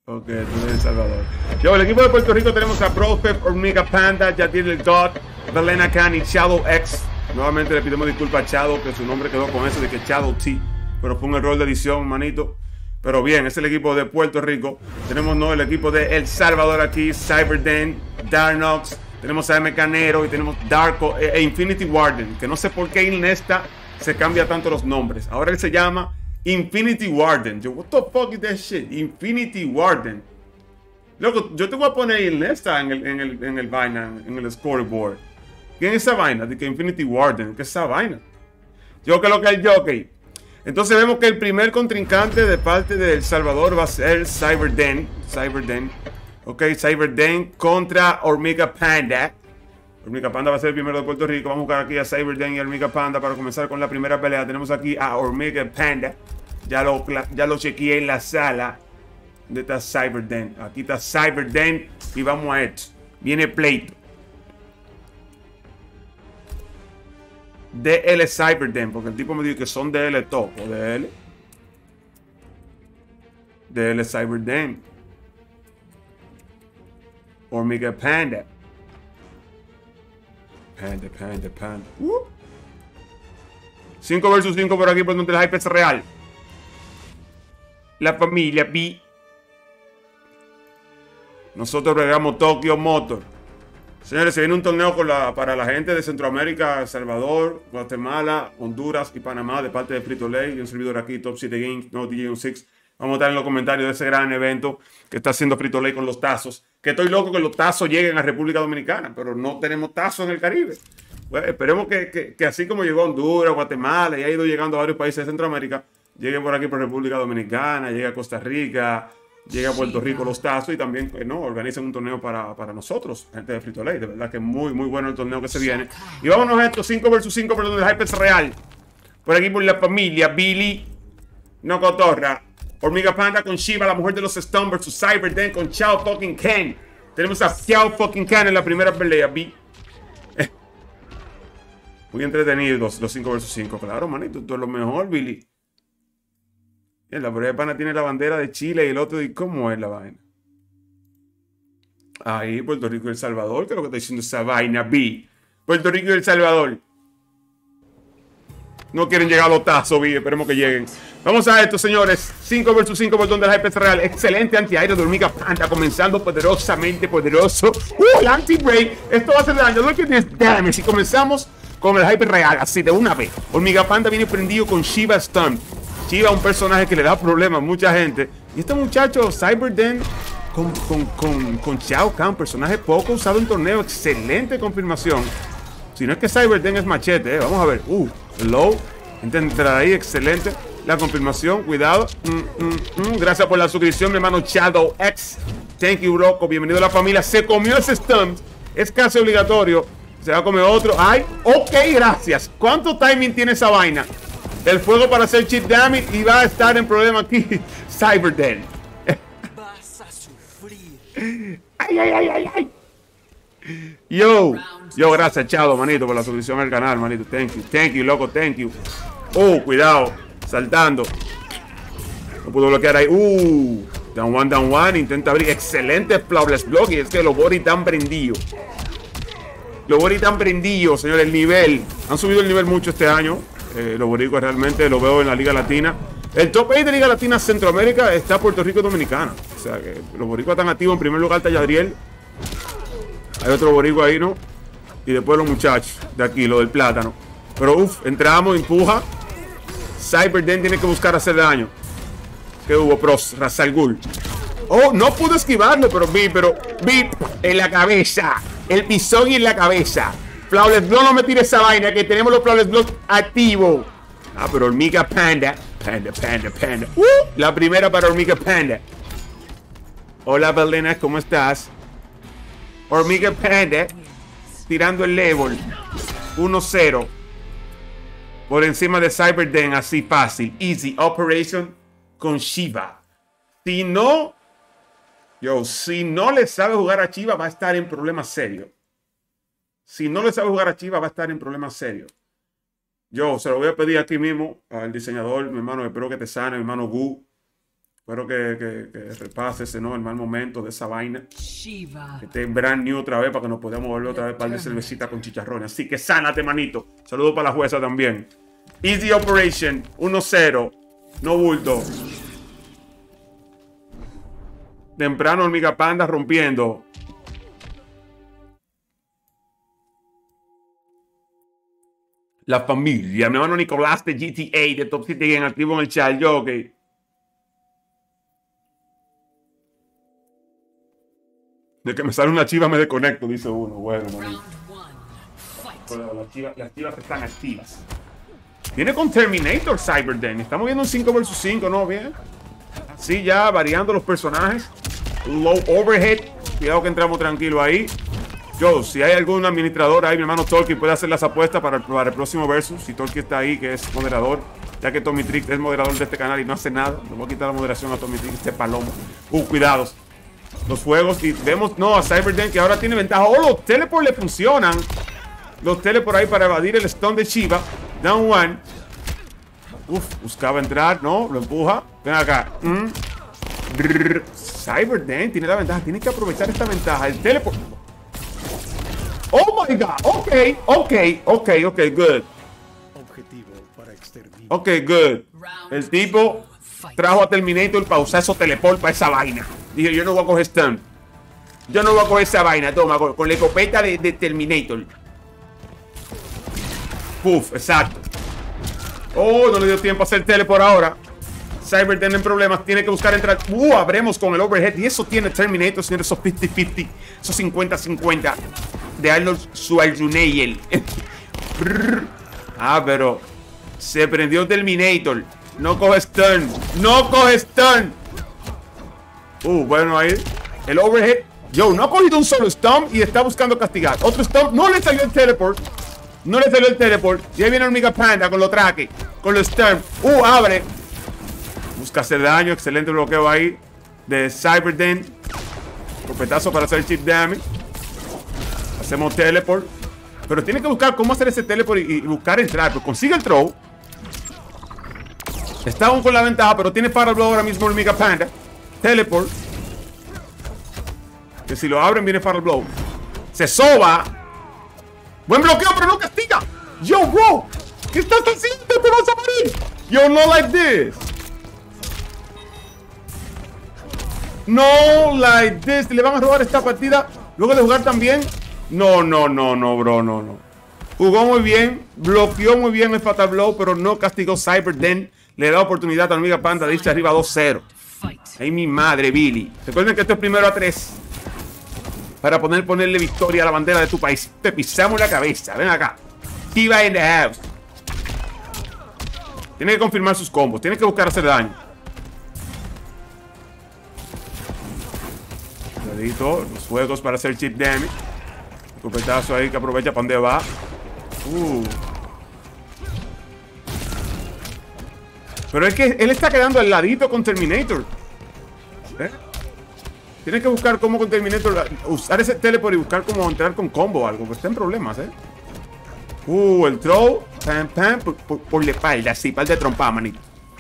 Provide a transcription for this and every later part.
Ok, tú eres El Salvador. Yo, el equipo de Puerto Rico tenemos a Brofef, Hormiga Panda, Yadir el God, Belena Khan y Shadow X. Nuevamente le pedimos disculpas a Shadow, que su nombre quedó con eso de que Shadow T. Pero fue un error de edición, manito. Pero bien, es el equipo de Puerto Rico. Tenemos el equipo de El Salvador aquí, Cyberden, Darnox. Tenemos a M. Canero y tenemos Darko e Infinity Warden. Que no sé por qué en esta se cambia tanto los nombres. Ahora él se llama Infinity Warden. Yo, what the fuck is that shit? Infinity Warden. Loco, yo te voy a poner en esta en el vaina, en el scoreboard. ¿Quién es esa vaina? De que Infinity Warden. ¿Qué es esa vaina? Yo que lo que el jockey. Entonces vemos que el primer contrincante de parte de El Salvador va a ser Cyberden. Ok, Cyberden contra Hormiga Panda. Hormiga Panda va a ser el primero de Puerto Rico. Vamos a buscar aquí a Cyberden y Hormiga Panda para comenzar con la primera pelea. Tenemos aquí a Hormiga Panda. Ya lo chequeé en la sala. ¿Dónde está Cyberden? Aquí está Cyberden y vamos a esto. Viene pleito. DL Cyberden, porque el tipo me dijo que son DL top o DL Cyberden. Hormiga Panda. Panda. 5 versus 5 por aquí, por donde el hype es real. La familia B. Nosotros regamos Tokyo Motor. Señores, se viene un torneo para la gente de Centroamérica, El Salvador, Guatemala, Honduras y Panamá de parte de Frito Lay y un servidor aquí, Top 7 Games, no DJ 6. Vamos a estar en los comentarios de ese gran evento que está haciendo Frito Lay con los tazos. Que estoy loco que los tazos lleguen a República Dominicana, pero no tenemos tazos en el Caribe. Bueno, esperemos que así como llegó a Honduras, Guatemala y ha ido llegando a varios países de Centroamérica, lleguen por aquí por República Dominicana, llegue a Costa Rica, llega a Puerto Rico los tazos y también organizan un torneo para nosotros, gente de Frito Lay. De verdad que es muy bueno el torneo que se viene. Y vámonos a estos 5 versus 5 por donde el hype es real. Por aquí por la familia Billy, no cotorra. Hormiga Panda con Shiva, la mujer de los Stone versus Cyberden con Chao fucking Ken. Tenemos a Chao fucking Ken en la primera pelea. Muy entretenidos los 5 versus 5. Claro, manito, esto es lo mejor, Billy. La Brea de Pana tiene la bandera de Chile y el otro, ¿y cómo es la vaina? Ahí, Puerto Rico y El Salvador, que es lo que está diciendo esa vaina, B. Puerto Rico y El Salvador. No quieren llegar a los tazos, B. Esperemos que lleguen. Vamos a esto, señores. 5 versus 5 por donde el hype es real. Excelente antiaéreo de Hormiga Panda, comenzando poderosamente poderoso. El anti-break. Esto va a hacer daño. Look at this damage. Si comenzamos con el hype real, así de una vez. Hormiga Panda viene prendido con Shiva Stun. Shiva, un personaje que le da problemas a mucha gente. Y este muchacho, Cyberden, con Shao Kahn, personaje poco usado en torneo. Excelente confirmación. Si no es que Cyberden es machete, vamos a ver. Low. Intenta ahí, excelente. La confirmación, cuidado. Gracias por la suscripción, mi hermano Shadow X. Thank you, Rocco. Bienvenido a la familia. Se comió ese stunt. Es casi obligatorio. Se va a comer otro. Ay, ok, gracias. ¿Cuánto timing tiene esa vaina? El fuego para hacer chip damage y va a estar en problema aquí. Cyberden. Vas a sufrir. Ay. Yo, gracias, Chado, manito, por la suscripción al canal, manito. Thank you, loco, thank you. Cuidado, saltando. No pudo bloquear ahí. Down one, intenta abrir. Excelente flawless block. Y es que los Boris están prendidos. Señores, el nivel. Han subido el nivel mucho este año. Los boricuas realmente lo veo en la Liga Latina. El top 8 de Liga Latina Centroamérica está Puerto Rico y Dominicana. O sea que los boricuas están activos. En primer lugar está Yadriel. Hay otro boricua ahí, ¿no? Y después los muchachos de aquí, lo del plátano. Pero entramos, empuja. Cyberden tiene que buscar hacer daño. ¿Qué hubo, pros? Razal Ghul. No pudo esquivarlo, pero vi en la cabeza. El pisón y en la cabeza. Flawless Block, no me tire esa vaina, que tenemos los Flawless Blocks activos. Pero Hormiga Panda. Panda. La primera para Hormiga Panda. Hola, Belena, ¿cómo estás? Hormiga Panda tirando el level 1-0 por encima de Cyberden, así fácil. Easy Operation con Shiva. Si no le sabe jugar a Shiva, va a estar en problemas serios. Yo se lo voy a pedir aquí mismo al diseñador, mi hermano, espero que te sane, mi hermano Gu. Espero que repases, ¿no? El mal momento de esa vaina. Shiva. Que esté brand new otra vez para que nos podamos volver otra vez para de cervecita con chicharrones. Así que sánate, manito. Saludos para la jueza también. Easy Operation 1-0. No bulto. Temprano Hormiga Panda rompiendo. La familia. Mi hermano Nicolás de GTA de Top City en activo en el chat. Yo, ok. De que me sale una chiva me desconecto, dice uno. Bueno, manito. Las chivas están activas. Viene con Terminator Cyberden. Estamos viendo un 5 vs 5, ¿no? Bien. Así ya variando los personajes. Low overhead. Cuidado que entramos tranquilo ahí. Yo, si hay algún administrador ahí, mi hermano Tolkien puede hacer las apuestas para el próximo versus. Si Tolkien está ahí, que es moderador. Ya que Tommy Tricks es moderador de este canal y no hace nada. Le voy a quitar la moderación a Tommy Tricks, este palomo. Cuidados. Los juegos. Y vemos, no, a Cyberden que ahora tiene ventaja. Oh, los teleports le funcionan. Los teleport ahí para evadir el stun de Shiva. Down one. Buscaba entrar. No, lo empuja. Ven acá. Cyberden tiene la ventaja. Tiene que aprovechar esta ventaja. El teleport. Oh my god. Ok, good. Ok, good. El tipo trajo a Terminator para usar esos teleport para esa vaina. Dije, yo no voy a coger stun. Yo no voy a coger esa vaina. Toma, con la escopeta de Terminator. Puf, exacto. Oh, no le dio tiempo a hacer teleport ahora. Cyberden en problemas. Tiene que buscar entrar. Abremos con el overhead. Y eso tiene Terminator, señor. Esos 50-50. Esos 50-50. De Arnold Schwarzenegger. Pero se prendió Terminator. No coge stun. No coge stun. Bueno ahí. El overhead. Yo, no ha cogido un solo stun y está buscando castigar. Otro stun. No le salió el teleport. No le salió el teleport. Y ahí viene Hormiga Panda con los traques. Con los stun. Abre. Busca hacer daño. Excelente bloqueo ahí. De Cyberden. Copetazo para hacer chip damage. Hacemos teleport. Pero tiene que buscar cómo hacer ese teleport y buscar entrar. Pero consigue el throw. Está aún con la ventaja, pero tiene Fatal Blow ahora mismo Hormiga Panda. Teleport. Que si lo abren viene Fatal Blow. Se soba. Buen bloqueo, pero no castiga. Yo, bro. ¿Qué estás haciendo? Te vas a morir. Yo, no like this. No like this. Le van a robar esta partida. Luego de jugar también. No, bro. No. Jugó muy bien. Bloqueó muy bien el Fatal Blow, pero no castigó Cyberden. Le da oportunidad a Hormiga Panda de irse arriba 2-0. Ay, mi madre, Billy. Recuerden que esto es primero a 3. Para ponerle victoria a la bandera de tu país. Te pisamos la cabeza. Ven acá. Shiva in the house. Tiene que confirmar sus combos. Tiene que buscar hacer daño. Cuidadito. Los juegos para hacer chip damage. Copetazo ahí que aprovecha para donde va. Pero es que él está quedando al ladito con Terminator. Tiene que buscar cómo con Terminator usar ese teleport y buscar cómo entrar con combo o algo. Pues está en problemas, el throw. Pam, pam. Por la espalda. Sí, par de trompa, manito.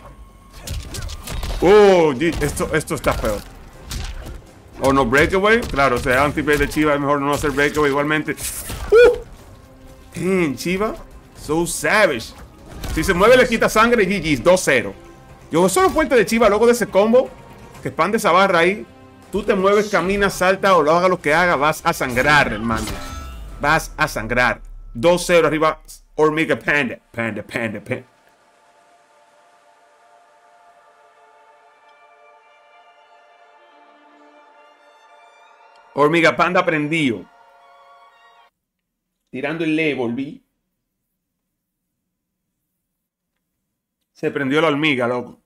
Esto está peor. O no breakaway. Claro, o sea, anti-play de Chiva es mejor no hacer breakaway igualmente. Damn, Chiva. So savage. Si se mueve le quita sangre y GG's 2-0. Yo solo fuerte de Chiva luego de ese combo. Que expande esa barra ahí. Tú te mueves, caminas, salta o lo haga lo que haga. Vas a sangrar, hermano. Vas a sangrar. 2-0 arriba. Hormiga Panda. Panda. Hormiga Panda prendido. Tirando el le, volví. Se prendió la hormiga, loco.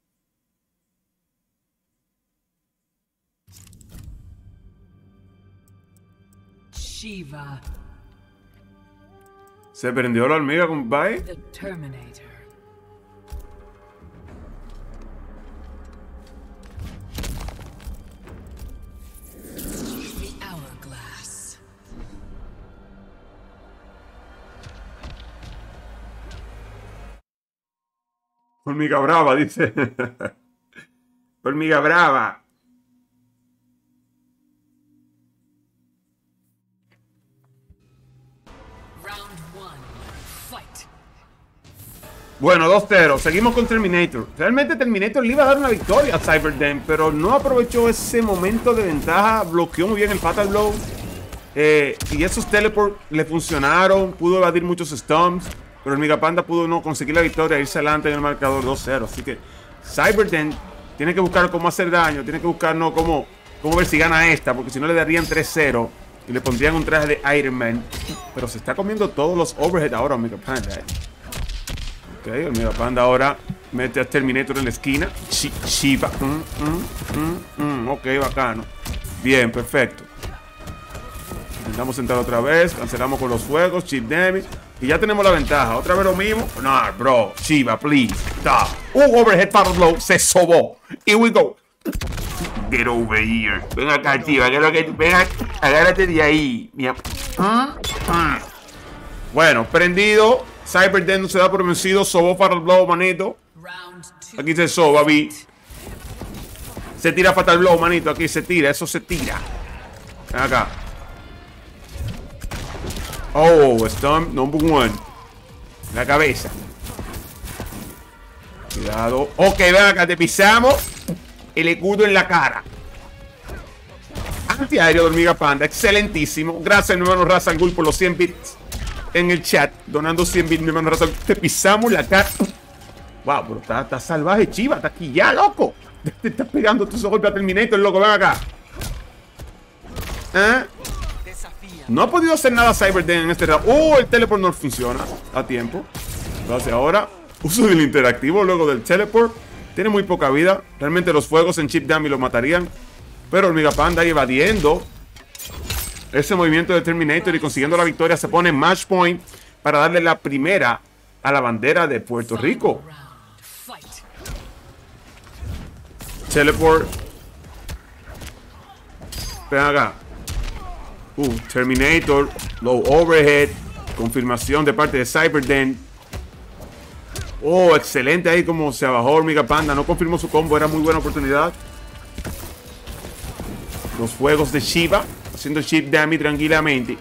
Shiva. Se prendió la hormiga, compadre. The Terminator. The Hourglass. Hormiga brava, dice. Hormiga brava. Round one. Fight. Bueno, 2-0. Seguimos con Terminator. Realmente Terminator le iba a dar una victoria a Cyberden, pero no aprovechó ese momento de ventaja. Bloqueó muy bien el Fatal Blow. Y esos teleport le funcionaron. Pudo evadir muchos stomps. Pero Hormiga Panda pudo no conseguir la victoria e irse adelante en el marcador 2-0. Así que Cyberden tiene que buscar cómo hacer daño. Tiene que buscar cómo ver si gana esta. Porque si no le darían 3-0. Y le pondrían un traje de Iron Man. Pero se está comiendo todos los overhead ahora Hormiga Panda. Ok, Hormiga Panda ahora mete a Terminator en la esquina. Shiva. Ok, bacano. Bien, perfecto. Intentamos entrar otra vez. Cancelamos con los fuegos. Chip damage. Y ya tenemos la ventaja. Otra vez lo mismo. No, bro. Shiva, please. Stop. Overhead power blow. Se sobó. Here we go. Get over here. Ven acá, Shiva. Ven acá. Agárrate de ahí. Bueno, prendido. Cyberden no se da por vencido. Sobó Fatal Blow, manito. Round two. Aquí se soba, vi. Se tira Fatal Blow, manito. Aquí se tira. Eso se tira. Ven acá. Oh, Stomp number 1. La cabeza. Cuidado. Ok, ven acá. Te pisamos. El escudo en la cara. Antiaéreo de Hormiga Panda. Excelentísimo. Gracias, mi hermano Razan Gul, por los 100 bits en el chat. Donando 100 bits, mi hermano Razan. Te pisamos la cara. Wow, pero está salvaje, Chiva. Está aquí ya, loco. Te estás pegando tus golpes a Terminator, loco. Ven acá. ¿Eh? No ha podido hacer nada Cyberden en este round. El teleport no funciona a tiempo. Entonces ahora, uso del interactivo luego del teleport. Tiene muy poca vida. Realmente los fuegos en Chip Dummy lo matarían. Pero Hormiga Panda evadiendo ese movimiento de Terminator y consiguiendo la victoria. Se pone en match point para darle la primera a la bandera de Puerto Rico. Round. Fight. Teleport. Ven acá. Terminator. Low overhead. Confirmación de parte de Cyberden. Excelente ahí como se bajó Hormiga Panda. No confirmó su combo. Era muy buena oportunidad. Los fuegos de Shiva. Haciendo chip damage tranquilamente.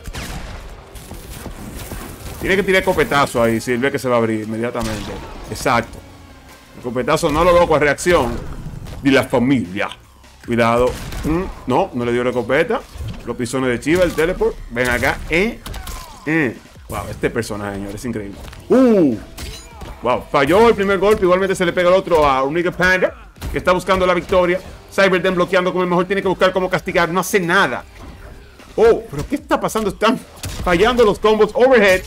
Tiene que tirar escopetazo ahí. Si ve que se va a abrir inmediatamente. Exacto. El escopetazo no lo loco. Reacción de la familia. Cuidado. No le dio la escopeta. Los pisones de Shiva, el teleport. Ven acá. Wow, este personaje, señor, es increíble. Wow, falló el primer golpe. Igualmente se le pega el otro a Hormiga Panda, que está buscando la victoria. Cyberden bloqueando como el mejor. Tiene que buscar cómo castigar. No hace nada. Pero ¿qué está pasando? Están fallando los combos overhead.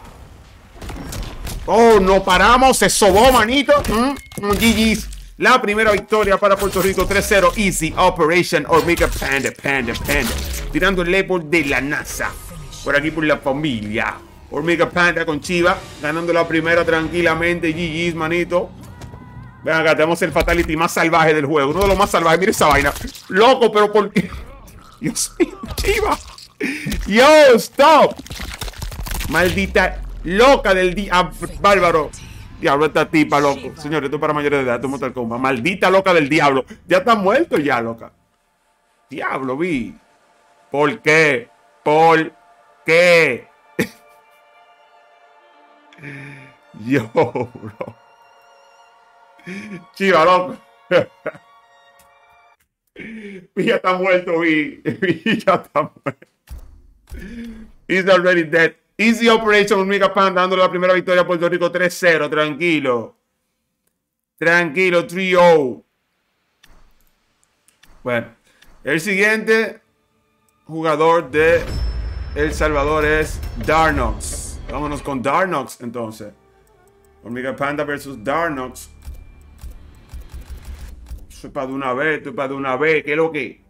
No paramos. Se sobó, manito. GG's. La primera victoria para Puerto Rico. 3-0. Easy Operation Hormiga Panda. Tirando el label de la NASA. Por aquí por la familia. Hormiga Panda con Chiva. Ganando la primera tranquilamente. GG's, manito. Ven acá, tenemos el Fatality más salvaje del juego. Uno de los más salvajes. Mira esa vaina. Loco, pero ¿por qué? Dios mío, Chiva. Yo, stop. Maldita loca del diablo. Bárbaro. Diablo, esta tipa, loco. Señores, esto es para mayores de edad. Esto es Mortal Kombat. Maldita loca del diablo. Ya está muerto ya, loca. Diablo, vi. ¿Por qué? ¿Por qué? Yo, bro. Chiva, loco. Ya está muerto, vi. Ya está muerto. He's already dead. Easy Operation Hormiga Panda dándole la primera victoria a Puerto Rico 3-0. Tranquilo. Tranquilo, 3-0. Bueno, el siguiente jugador de El Salvador es Darnox. Vámonos con Darnox entonces. Hormiga Panda versus Darnox. Esto es para de una vez, ¿qué es lo que?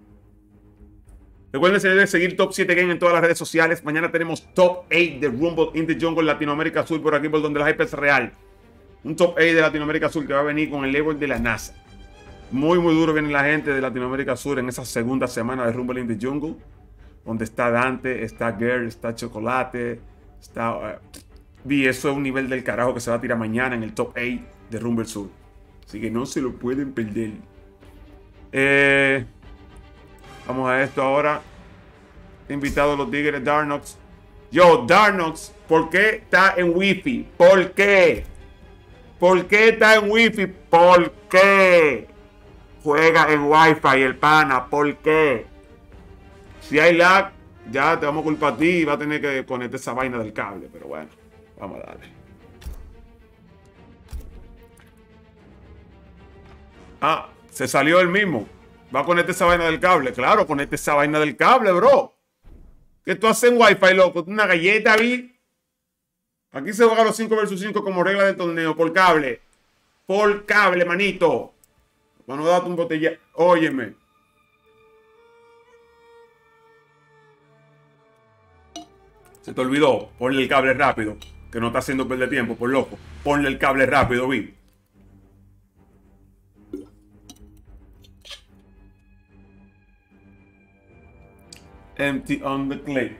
Recuerden seguir Top 7 Game en todas las redes sociales. Mañana tenemos Top 8 de Rumble in the Jungle Latinoamérica Sur, por aquí por donde la hype es real. Un Top 8 de Latinoamérica Sur que va a venir con el label de la NASA. Muy duro viene la gente de Latinoamérica Sur en esa segunda semana de Rumble in the Jungle, donde está Dante, está Girl, está Chocolate, está... eso es un nivel del carajo que se va a tirar mañana en el Top 8 de Rumble Sur. Así que no se lo pueden perder. Vamos a esto ahora. Invitado a los tigres Darnox. Yo, Darnox, ¿por qué está en Wi-Fi? ¿Por qué? ¿Por qué está en Wi-Fi? ¿Por qué? Juega en Wi-Fi el pana. ¿Por qué? Si hay lag, ya te vamos a culpar a ti y va a tener que conectar esa vaina del cable. Pero bueno, vamos a darle. Ah, se salió el mismo. Va a conectar esa vaina del cable. Claro, conecta esa vaina del cable, bro. ¿Qué tú haces en Wi-Fi, loco? Una galleta, vi. Aquí se juega los 5 versus 5 como regla del torneo. Por cable. Por cable, manito. Cuando date un botella. Óyeme. Se te olvidó. Ponle el cable rápido. Que no está haciendo perder tiempo, por loco. Ponle el cable rápido, vi. Empty on the clay.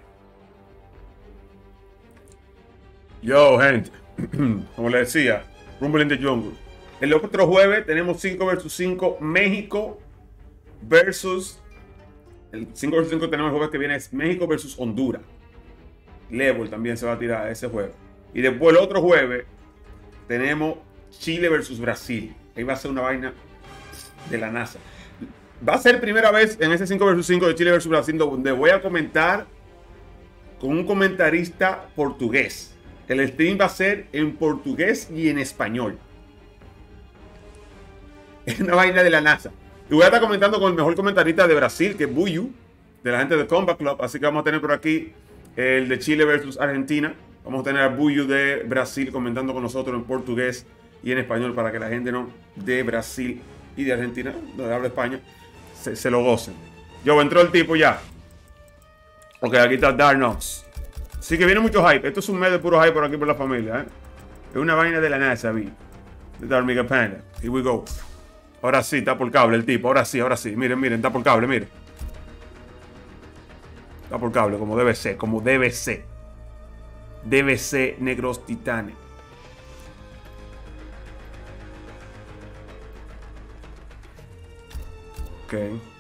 Yo, gente. Como les decía, Rumble in the Jungle. El otro jueves tenemos 5 versus 5 México versus. El 5 versus 5 tenemos el jueves que viene es México versus Honduras. Level también se va a tirar ese jueves. Y después el otro jueves tenemos Chile versus Brasil. Ahí va a ser una vaina de la NASA. Va a ser primera vez en ese 5 versus 5 de Chile versus Brasil donde voy a comentar con un comentarista portugués. El stream va a ser en portugués y en español. Es una vaina de la NASA. Y voy a estar comentando con el mejor comentarista de Brasil, que es Buyu, de la gente de Combat Club. Así que vamos a tener por aquí el de Chile versus Argentina. Vamos a tener a Buyu de Brasil comentando con nosotros en portugués y en español para que la gente de Brasil y de Argentina, donde habla España, se lo gocen. Yo, entró el tipo ya. Ok, aquí está Darnox. Así que viene mucho hype. Esto es un mes de puro hype por aquí por la familia, Es una vaina de la NASA, vi. De Darmiga Panda. Here we go. Ahora sí, está por cable el tipo. Ahora sí, ahora sí. Miren, miren, está por cable, miren. Está por cable, como debe ser, como debe ser. Debe ser, negros titanes. Ok.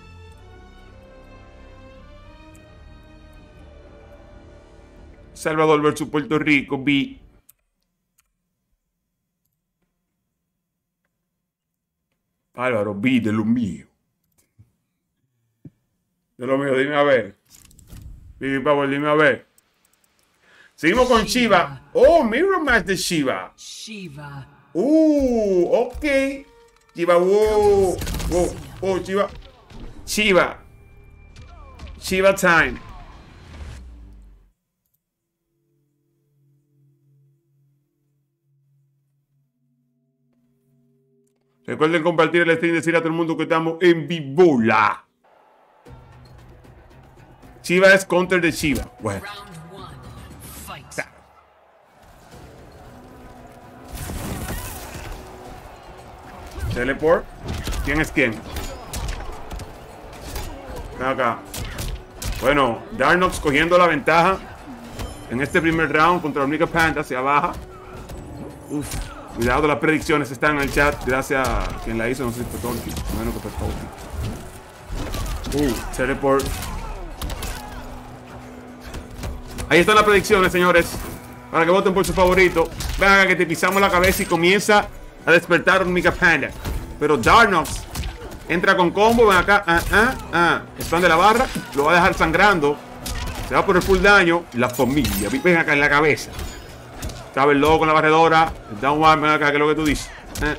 Salvador versus Puerto Rico, vi. Álvaro, vi de lo mío. De lo mío, dime a ver. Vivi Power, dime a ver. Seguimos con Shiva. Oh, Mirror Match de Shiva. Shiva. Ok. Shiva, wow. Oh, Shiva. Shiva. Shiva time. Recuerden compartir el stream y decir a todo el mundo que estamos en vivola. Shiva es counter de Shiva. Bueno. Round one. Fight. Teleport. ¿Quién es quién? Ven acá. Bueno, Darnox cogiendo la ventaja en este primer round contra Omega Panda hacia baja. Uf. Cuidado, las predicciones están en el chat. Gracias a quien la hizo, no sé si fue Tolkien. Menos que fue Tolkien. Teleport. Ahí están las predicciones, señores. Para que voten por su favorito. Vean que te pisamos la cabeza y comienza a despertar Omega Panda. Pero Darnox entra con combo. Ven acá. Expande la barra. Lo va a dejar sangrando. Se va por el full daño. La familia. Ven acá en la cabeza. Cabe el logo con la barredora. El down one, ven acá, que es lo que tú dices.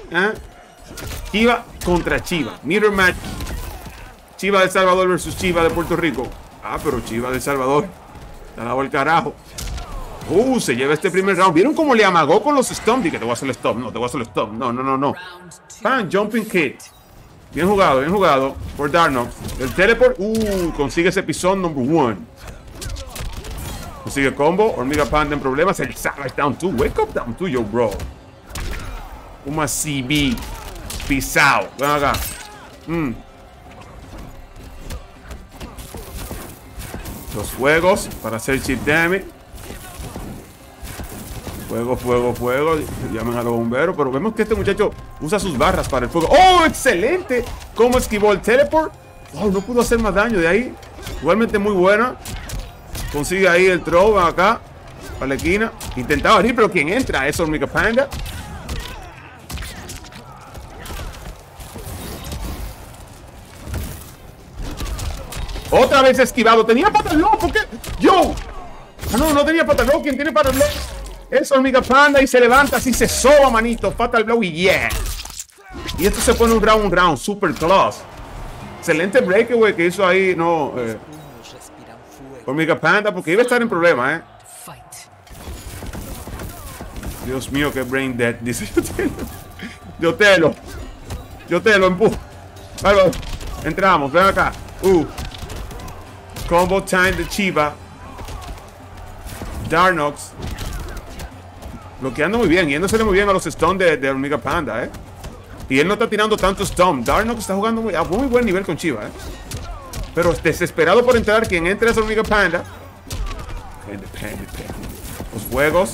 Chiva contra Chiva. Mirror match. Chiva de El Salvador versus Chiva de Puerto Rico. Pero Chiva de El Salvador. Te ha dado el carajo. Se lleva este primer round. ¿Vieron cómo le amagó con los stomp? Dije, te voy a hacer el stop. No, te voy a hacer el stop. No. Jumping kick. Bien jugado. Por Darnox. El teleport. Consigue ese pisón number 1. Consigue combo. Omega Panda en problemas. El Savage down 2. Wake up down 2, yo, bro. Uma CB. Pisao. Ven acá. Los fuegos para hacer chip damage. Fuego. Llaman a los bomberos. Pero vemos que este muchacho usa sus barras para el fuego. ¡Oh, excelente! cómo esquivó el teleport. Wow, no pudo hacer más daño de ahí. Igualmente muy buena. Consigue ahí el throw acá. Para la esquina. Intentaba abrir, pero ¿quién entra? Es Hormiga Panda. Otra vez esquivado. Tenía Fatal Blow. ¿Por qué? Yo. Ah, no, no tenía Fatal Blow. ¿Quién tiene Fatal Blow? Es Hormiga Panda y se levanta así, se soba, manito. Fatal Blow y yeah. Y esto se pone un round. Super close. Excelente breakaway que hizo ahí, no. Hormiga Panda, porque iba a estar en problemas, Dios mío, qué brain dead. Dice yo te lo empujo. Vale, entramos, ven acá. Combo time de Chiva. Darnox. Bloqueando muy bien, yéndosele muy bien a los stun de Hormiga Panda, Y él no está tirando tanto stun. Darnox está jugando a muy buen nivel con Chiva, Pero desesperado por entrar, quien entra es Hormiga Panda. Los juegos.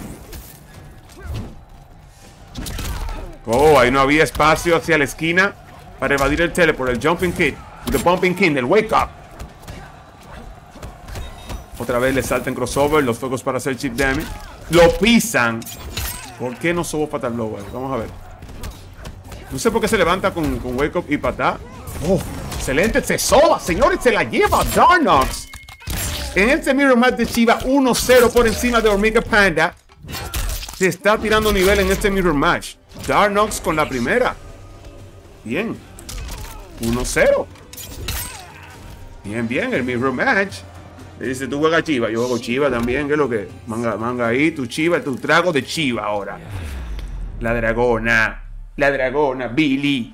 Oh, ahí no había espacio hacia la esquina para evadir el teleport, el jumping kid, the bumping king, el wake up. Otra vez le salta en crossover, los fuegos para hacer chip damage. Lo pisan. ¿Por qué no subo Fatal Blow? Vamos a ver. No sé por qué se levanta con wake up y patá. Oh, excelente, se soba, señores, se la lleva Darnox. En este mirror match de Chiva, 1-0 por encima de Hormiga Panda. Se está tirando nivel en este mirror match. Darnox con la primera. Bien. 1-0. Bien, el mirror match. Le dice, tú juegas Chiva, yo juego Chiva también. ¿Qué es lo que? Manga ahí, tu Chiva, tu trago de Chiva ahora. La dragona, Billy.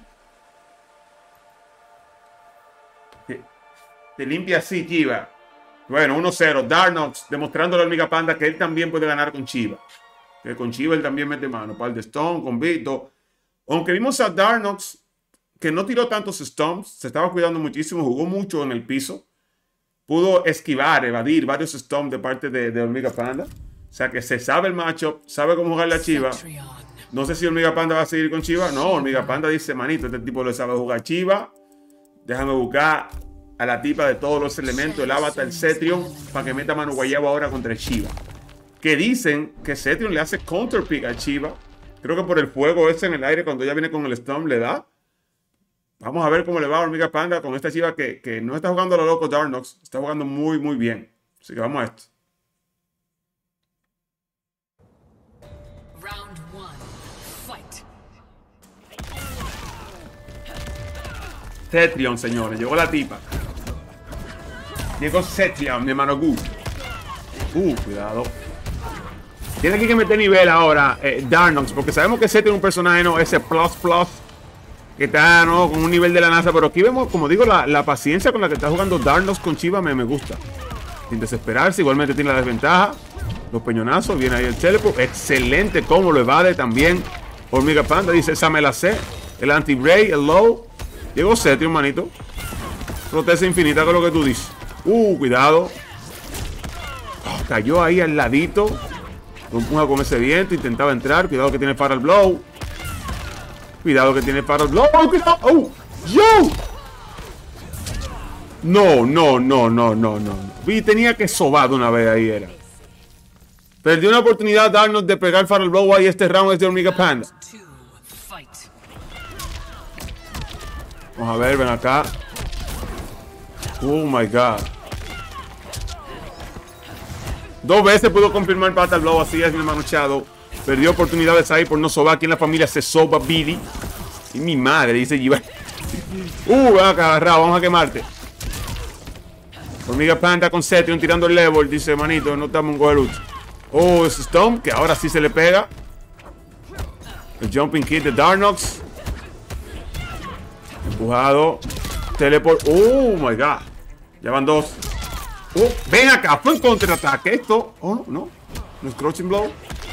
Te limpia así, Chiva. Bueno, 1-0. Darnox demostrándole a Hormiga Panda que él también puede ganar con Chiva. Que con Chiva él también mete mano. Par de stone, con Vito. Aunque vimos a Darnox que no tiró tantos stones, se estaba cuidando muchísimo, jugó mucho en el piso. Pudo esquivar, evadir varios stones de parte de Hormiga Panda. O sea que se sabe el matchup, sabe cómo jugar la Chiva. No sé si Hormiga Panda va a seguir con Chiva. No, Hormiga Panda dice, manito, este tipo le sabe jugar Chiva. Déjame buscar a la tipa de todos los elementos, el avatar, el Cetrion, para que meta mano guayabo ahora contra Chiva. Que dicen que Cetrion le hace counter pick a Chiva. Creo que por el fuego ese en el aire, cuando ella viene con el Storm, le da. Vamos a ver cómo le va a Hormiga Panda con esta Chiva que no está jugando a lo loco Darnox. Está jugando muy, muy bien. Así que vamos a esto. Round 1. Fight. Cetrion, señores. Llegó la tipa. Llegó Cetrion, mi hermano Gu. Cuidado. Tiene que meter nivel ahora Darnox, porque sabemos que Cetrion es un personaje, ¿no? Ese plus que está, ¿no? Con un nivel de la NASA. Pero aquí vemos, como digo, la paciencia con la que está jugando Darnox con Chiva me gusta. Sin desesperarse, igualmente tiene la desventaja. Los peñonazos, viene ahí el teleport. Excelente cómo lo evade también Hormiga Panda. Dice, esa me la sé. El anti-ray, el low. Llegó Cetrion, manito. Protesta infinita con lo que tú dices. Cuidado. Cayó ahí al ladito. Lo empuja con ese viento. Intentaba entrar. Cuidado que tiene Fatal Blow. Cuidado que tiene Fatal Blow. ¡Cuidado! ¡Yo! No. Vi, tenía que sobar de una vez ahí era. Perdió una oportunidad Darnox de pegar Fatal Blow ahí. Este round es de Hormiga Panda. Vamos a ver, ven acá. Oh my God. 2 veces pudo confirmar Fatal Blow. Así es, mi hermano Shadow. Perdió oportunidades ahí por no sobar. Aquí en la familia se soba Billy. Y mi madre dice Giva. Ven acá, agarrado. Vamos a quemarte. Hormiga Panda con Cetrion tirando el level. Dice, manito, no estamos en Goeluch. Ese Stomp, que ahora sí se le pega. El Jumping Kid de Darnox. Empujado. Teleport. Oh my God. Ya van 2. Ven acá. Fue en contraataque. Esto. No. No es Crouching Blow.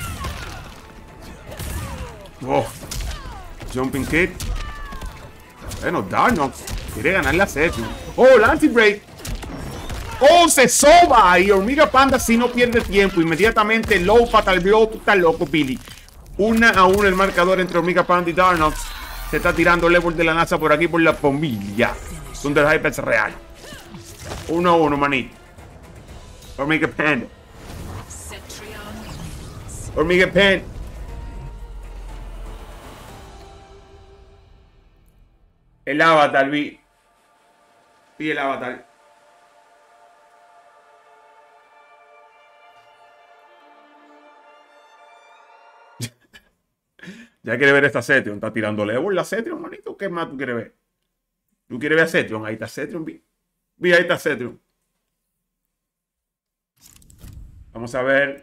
Jumping Kid. Bueno, Darnox quiere ganar la set. El anti-break. Se soba. Y Hormiga Panda si no pierde tiempo. Inmediatamente low Fatal Blow. Tú estás loco, Billy. 1-1 el marcador entre Hormiga Panda y Darnox. Se está tirando level de la NASA por aquí por la bombilla. Thunder Hyper es real. 1-1, manito. Hormiga Panda. Hormiga Panda. El avatar, vi el avatar. Ya quiere ver esta Cetrion. Está tirando level la Cetrion, manito. ¿Qué más tú quieres ver? ¿Tú quieres ver a Cetrion? Ahí está Cetrion, vi. Vi, ahí está Cetrion. Vamos a ver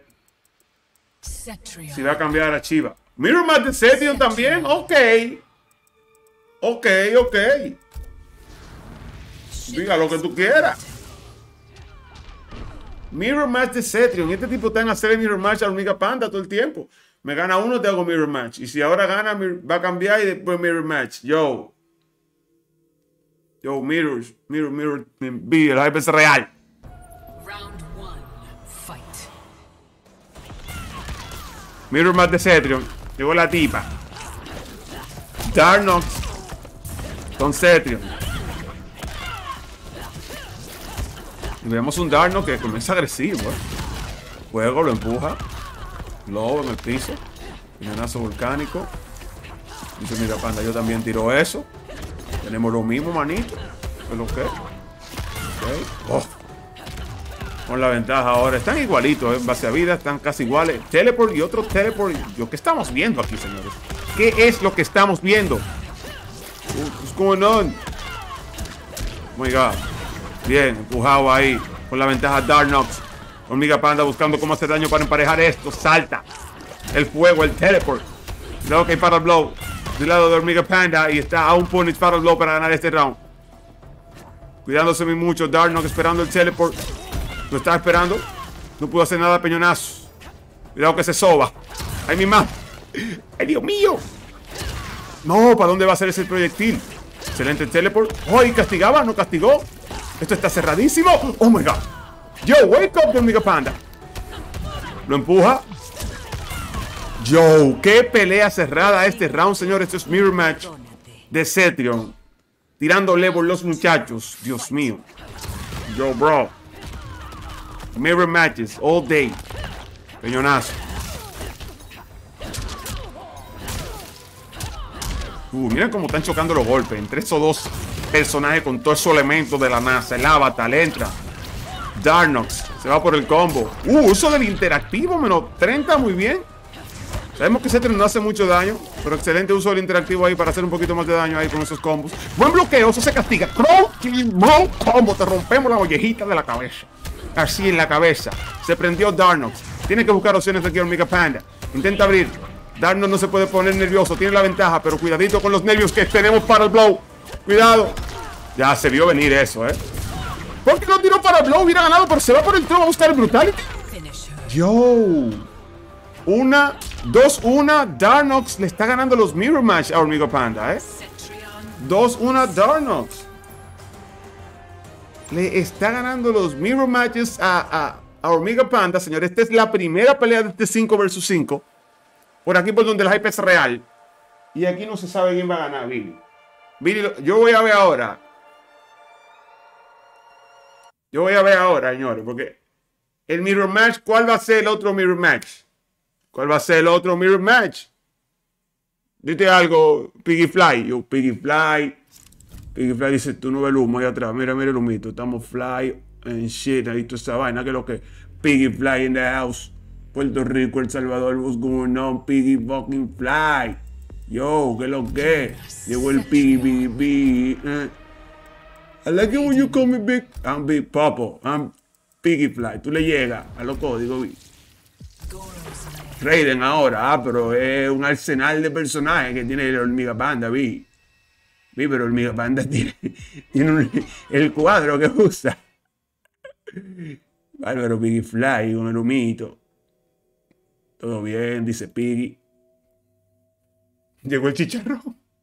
si va a cambiar a Chiva. Mirror Match de Cetrion también. Ok. Ok. Diga lo que tú quieras. Mirror Match de Cetrion. Este tipo está en hacer Mirror Match a Hormiga Panda todo el tiempo. Me gana uno, te hago Mirror Match. Y si ahora gana, va a cambiar y después Mirror Match. Yo, Mirror, el hype es real. Round 1, fight. Mirror Match de Cetrion. Llegó la tipa. Darnox con Cetrion. Y vemos un Darnox que comienza agresivo. Fuego, lo empuja. Lobo en el piso. Venenazo volcánico. Dice, mira, Panda, yo también tiro eso. Tenemos lo mismo, manito. ¿Qué lo que? Oh. Con la ventaja ahora. Están igualitos, en base a vida. Están casi iguales. Teleport y otro teleport. ¿Qué estamos viendo aquí, señores? ¿Qué es lo que estamos viendo? What's going on? Oh my God. Bien, empujado ahí. Con la ventaja Darnox. Hormiga Panda buscando cómo hacer daño para emparejar esto. Salta. El fuego, el teleport. Cuidado que hay Fatal Blow del lado de Hormiga Panda. Y está a un punish Fatal Blow para ganar este round. Cuidándose muy mucho. Darnox esperando el teleport. Lo estaba esperando. No pudo hacer nada, peñonazo. Cuidado que se soba. ¡Ay, mi mamá! ¡Ay, Dios mío! No, ¿para dónde va a ser ese proyectil? Excelente el teleport. ¡Ay, castigaba! ¿No castigó? Esto está cerradísimo. ¡Oh, my God! Yo, wake up, Hormiga Panda. Lo empuja. Yo, qué pelea cerrada este round, señores. Esto es Mirror Match de Cetrion. Tirando level los muchachos. Dios mío. Yo, bro. Mirror matches all day. Peñonazo. Miren cómo están chocando los golpes entre esos dos personajes con todos esos elementos de la NASA. El avatar entra. Darnox se va por el combo. Uso del interactivo, menos 30, muy bien. Sabemos que Cetrion no hace mucho daño, pero excelente uso del interactivo ahí para hacer un poquito más de daño ahí con esos combos. Buen bloqueo, eso se castiga. Bro combo, te rompemos la ollejita de la cabeza. Así en la cabeza. Se prendió Darnox. Tiene que buscar opciones aquí Hormiga Panda. Intenta abrir. Darnox no se puede poner nervioso, tiene la ventaja, pero cuidadito con los nervios que tenemos para el blow. Cuidado. Ya se vio venir eso, ¿por qué no tiró para el blow? Hubiera ganado, pero se va por el tron a buscar el brutality. Yo. 2-1. Darnox le está ganando los Mirror Match a Hormiga Panda, 2-1 Darnox. Le está ganando los Mirror Matches a Hormiga Panda, señores. Esta es la primera pelea de este 5 vs 5. Por aquí por donde el hype es real. Y aquí no se sabe quién va a ganar, Billy. Yo voy a ver ahora. Señores, porque el Mirror Match, ¿cuál va a ser el otro Mirror Match? ¿Cuál va a ser el otro Mirror Match? Dite algo, Piggy Fly. Yo, Piggy Fly. Piggy Fly dice, tú no ves el humo ahí atrás. Mira el humito. Estamos fly and shit. Ahí toda esa vaina. Que es lo que Piggy Fly in the house. Puerto Rico, El Salvador, what's going on? Piggy fucking Fly. Yo, que es lo que. Llegó el Piggy. I like it when you call me Big. I'm Big Popo. I'm Piggy Fly. Tú le llegas a los códigos. Raiden ahora. Pero es un arsenal de personajes que tiene el Hormiga Panda, vi. Pero Hormiga Panda tiene el cuadro que usa. Bárbaro Piggy Fly con el humito. Todo bien, dice Piggy. Llegó el chicharrón.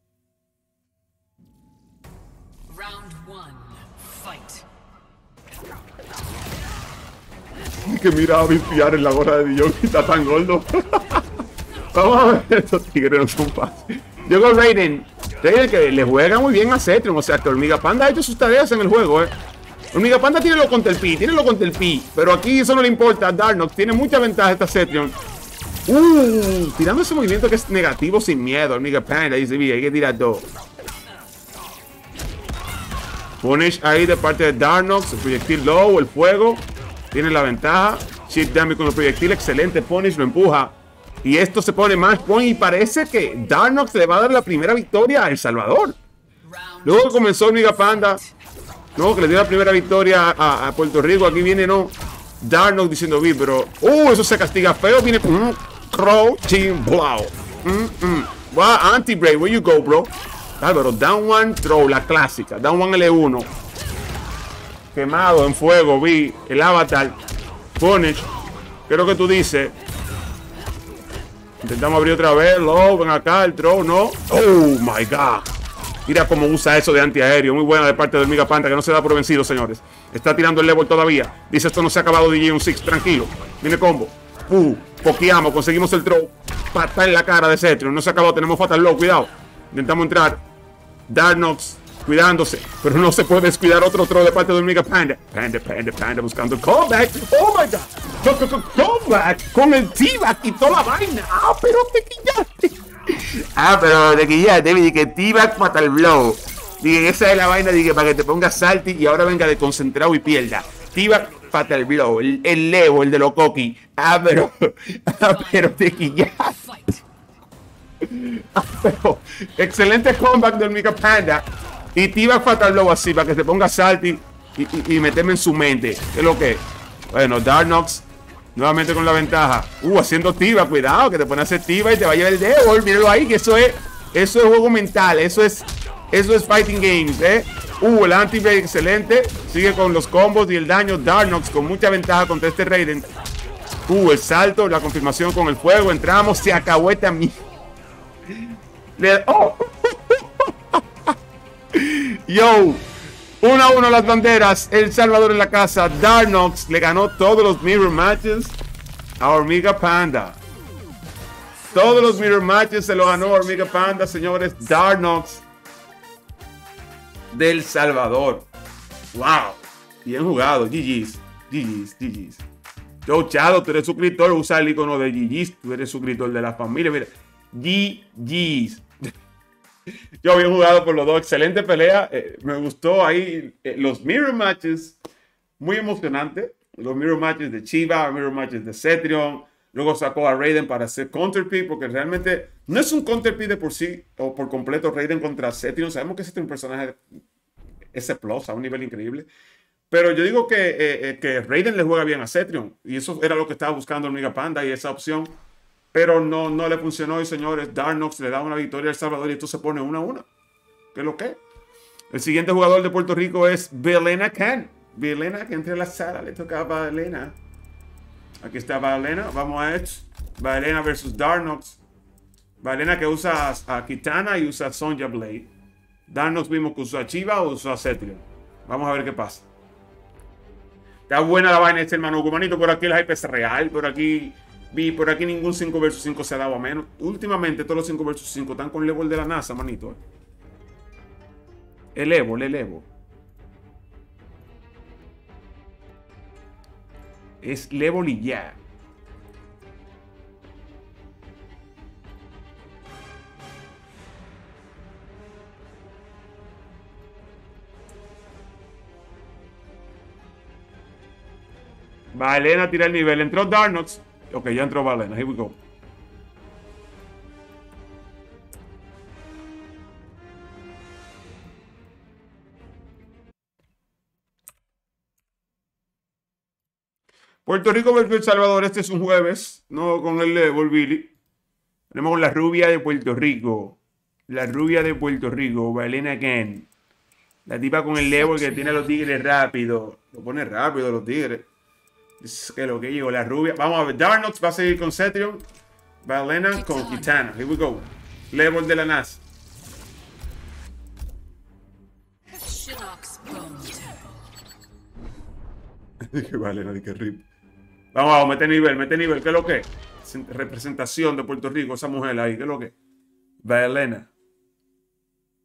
Round 1, fight. Que mira a limpiar en la gorra de Dion y está tan gordo. Vamos a ver, estos tigres no son fáciles. Llegó Raiden. Raiden que le juega muy bien a Cetrion. O sea, que Hormiga Panda ha hecho sus tareas en el juego, Hormiga Panda tiene lo contra el Pi, pero aquí eso no le importa a Darnox. Tiene mucha ventaja esta Cetrion. Tirando ese movimiento que es negativo sin miedo. Hormiga Panda dice, hay que tirar dos. Punish ahí de parte de Darnox. El proyectil low, el fuego. Tiene la ventaja. Shield damage con el proyectil. Excelente punish, lo empuja. Y esto se pone más point. Y parece que Darnox le va a dar la primera victoria a El Salvador. Luego comenzó Hormiga Panda. No, que le dio la primera victoria a Puerto Rico. Aquí viene, no. Darnox diciendo, pero. Eso se castiga feo. Viene con un Crow Team Blow. Wow, anti-break. Where you go, bro? Álvaro, down one, throw, la clásica. Down one L1. Quemado en fuego, vi el avatar. Punish. ¿Qué es lo que tú dices? Intentamos abrir otra vez. Low, ven acá, el throw, no. Oh my god. Mira cómo usa eso de antiaéreo. Muy buena de parte de Hormiga Panda, que no se da por vencido, señores. Está tirando el level todavía. Dice, esto no se ha acabado, DJ un 6. Tranquilo. Viene combo. Pokeamos, conseguimos el throw. Pata en la cara de Cetrion. No se ha acabado, tenemos Fatal Low, cuidado. Intentamos entrar. Darnox cuidándose, pero no se puede descuidar otro throw de parte de Hormiga Panda. Panda buscando el comeback. Oh my god. Comeback con el T-Back y toda la vaina. Pero te quillaste. Pero te quillaste. Dije que T-Back Fatal Blow. Dije, esa es la vaina. Dije, para que te pongas salty y ahora venga de concentrado y pierda. T-Back Fatal Blow. El Levo, el de los Coqui. Pero te quillaste. Pero excelente comeback de Hormiga Panda. Y T-Back Fatal Blow así, para que se ponga salty y meterme en su mente. ¿Qué es lo que? Bueno, Darnox nuevamente con la ventaja. Haciendo T-Back, cuidado, que te pone a hacer T-Back y te va a llevar el dedo. Míralo ahí, que eso es juego mental. Eso es fighting games, el anti-break excelente. Sigue con los combos y el daño. Darnox con mucha ventaja contra este Raiden. El salto, la confirmación con el fuego. Entramos, se acabó esta mierda. Yo, 1-1 las banderas. El Salvador en la casa. Darnox le ganó todos los mirror matches a Hormiga Panda. Todos los mirror matches se lo ganó Hormiga Panda, señores. Darnox del Salvador. Wow, bien jugado. GG's. Yo, Chado, tú eres suscriptor. Usa el icono de GG's. Tú eres suscriptor de la familia. Mira, GG's. Yo, bien jugado por los dos. Excelente pelea. Me gustó ahí los mirror matches. Muy emocionante. Los mirror matches de Chiba, mirror matches de Cetrion. Luego sacó a Raiden para hacer counterpick, porque realmente no es un counterpick de por sí o por completo Raiden contra Cetrion. Sabemos que Cetrion es un personaje S+, a un nivel increíble. Pero yo digo que Raiden le juega bien a Cetrion. Y eso era lo que estaba buscando Hormiga Panda y esa opción. Pero no le funcionó. Y señores, Darnox le da una victoria a El Salvador y esto se pone 1-1. ¿Qué es lo que? El siguiente jugador de Puerto Rico es Belena Khan. Belena, que entre la sala, le toca a Belena. Aquí está Belena. Vamos a esto. Belena versus Darnox. Belena que usa a Kitana y usa a Sonja Blade. Darnox vimos que usó a Chiba o usó a Cetrion. Vamos a ver qué pasa. Está buena la vaina este, hermano. Manito, por aquí el hype es real. Por aquí ningún 5 vs 5 se ha dado a menos. Últimamente todos los 5 vs 5 están con level de la NASA, manito. El Evo. Es level y ya. Valena tira el nivel. Entró Darnox. Ok, ya entró Valena. Here we go. Puerto Rico versus El Salvador. Este es un jueves. No con el level, Billy. Tenemos la rubia de Puerto Rico. La rubia de Puerto Rico. Valena Khan. La tipa con el level que tiene a los tigres rápido. Lo pone rápido los tigres. Es que lo que digo, la rubia. Vamos a ver. Darnox va a seguir con Cetrion. Valena con Kitana. Here we go. Level de la NASA. Dije Valena, dije rip. Vamos, mete nivel. ¿Qué es lo que? Representación de Puerto Rico, esa mujer ahí. ¿Qué es lo que? Valena.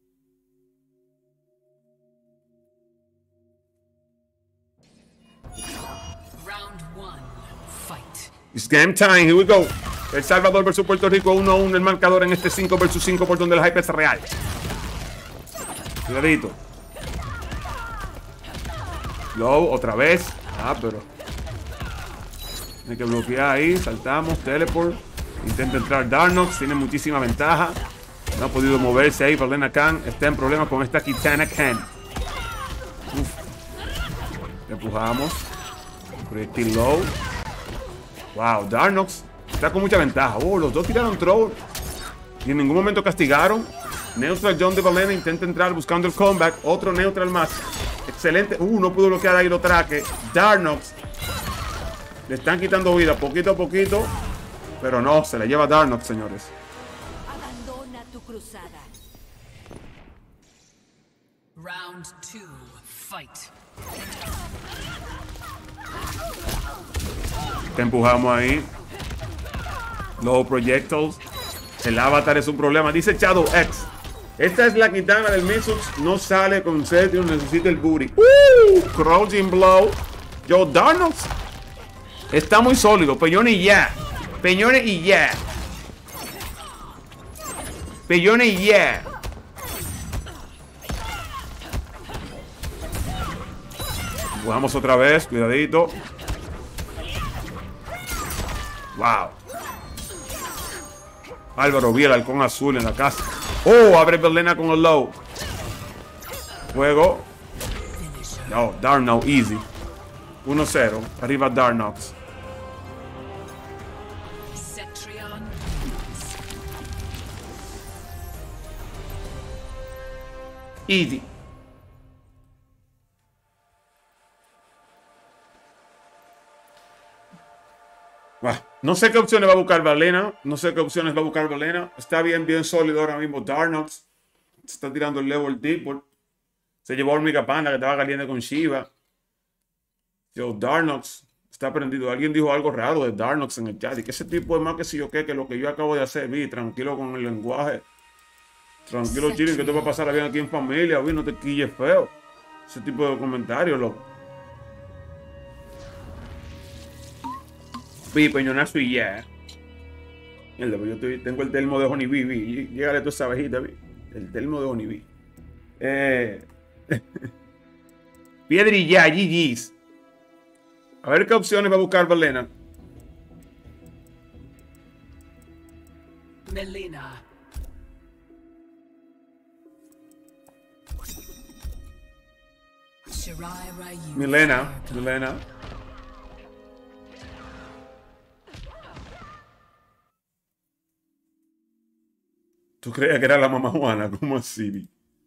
one, fight. It's game time, here we go. El Salvador versus Puerto Rico, 1-1 el marcador en este 5 versus 5 por donde el hype es real. Cuidadito. Low, otra vez. Ah, pero hay que bloquear ahí. Saltamos, teleport. Intenta entrar Darnox, tiene muchísima ventaja. No ha podido moverse ahí. Valena Khan está en problemas con esta Kitana Khan. Empujamos. Proyectil low. Wow, Darnox está con mucha ventaja. Los dos tiraron throw y en ningún momento castigaron. Neutral John de Valena intenta entrar buscando el comeback. Otro neutral más. Excelente. No pudo bloquear ahí lo traque. Darnox. Le están quitando vida poquito a poquito. Pero no, se la lleva Darnox, señores. Abandona tu cruzada. Round 2, fight. Te empujamos ahí. Low projectiles. El avatar es un problema. Dice Shadow X. Esta es la Kitana del Mixux. No sale con Celtium. Necesita el booty. Crouching blow. Yo, Darnox está muy sólido. Peñones y ya. Peñones y ya. Peñones y ya. Jugamos otra vez. Cuidadito. Wow. Álvaro vi el halcón azul en la casa. Abre Valena con el low. Juego. No, Darnox easy. 1-0. Arriba Darnox. Cetrion. Easy. No sé qué opciones va a buscar Valena. No sé qué opciones va a buscar Valena. Está bien sólido ahora mismo Darnox. Se está tirando el level deep. Se llevó a Hormiga Panda que estaba caliente con Shiva. Yo, Darnox está prendido. Alguien dijo algo raro de Darnox en el chat. Y que ese tipo es más que si yo que lo que yo acabo de hacer. Vi, tranquilo con el lenguaje. Tranquilo, chilling, que te va a pasar bien aquí en familia. Vi, no te quilles feo. Ese tipo de comentarios, loco. Vi, peñonazo y ya. Mierda, pues yo tengo el termo de Honeybee, vi. Llegale a tu esa abejita, vi. El termo de Honeybee. Piedra y ya, GG's. A ver qué opciones va a buscar Valena. Melina. Shirai Ryu. Milena. ¿Tú creías que era la mamá Juana? ¿Cómo así?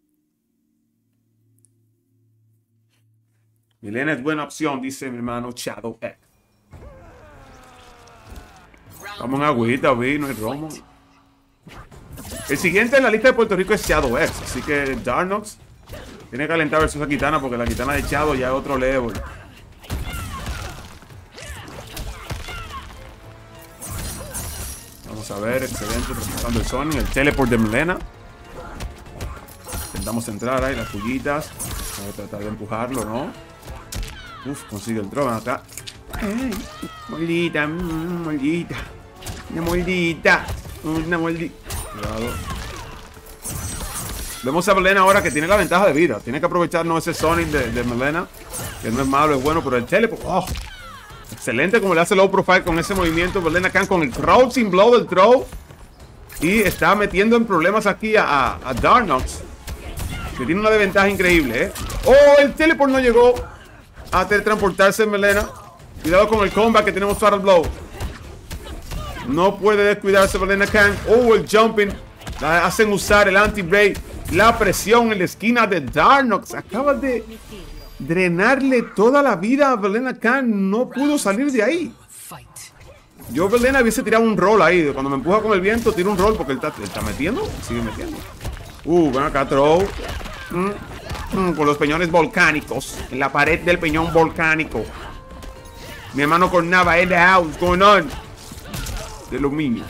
Milena es buena opción, dice mi hermano Shadow X. Vamos en agüita, vi, no hay romo. El siguiente en la lista de Puerto Rico es Shadow X, así que Darnox tiene que calentar versus la Kitana porque la Kitana de Shadow ya es otro level. Vamos a ver, excelente, presentando el Sonic, el teleport de Milena. Intentamos entrar ahí, las pullitas. Vamos a tratar de empujarlo, ¿no? Consigue el drone acá. Ay, moldita, moldita. Una moldita. Una moldita. Cuidado. Vemos a Milena ahora que tiene la ventaja de vida. Tiene que aprovecharnos ese Sonic de Milena. Que no es malo, es bueno, pero el teleport. Excelente como le hace low profile con ese movimiento. Valena Khan con el crouching blow del throw. Y está metiendo en problemas aquí a Darnox. Que tiene una desventaja increíble, el teleport no llegó a teletransportarse en Milena. Cuidado con el combat que tenemos para el blow. No puede descuidarse Valena Khan. El jumping. La hacen usar el anti-break. La presión en la esquina de Darnox. Acaba de drenarle toda la vida a Valena Khan. No pudo salir de ahí. Yo, Valena, hubiese tirado un roll ahí. Cuando me empuja con el viento, tiro un roll porque él está metiendo. Sigue metiendo. Ven acá, throw. Con los peñones volcánicos. En la pared del peñón volcánico. Mi hermano Cornava, in the house, going on. De los minions.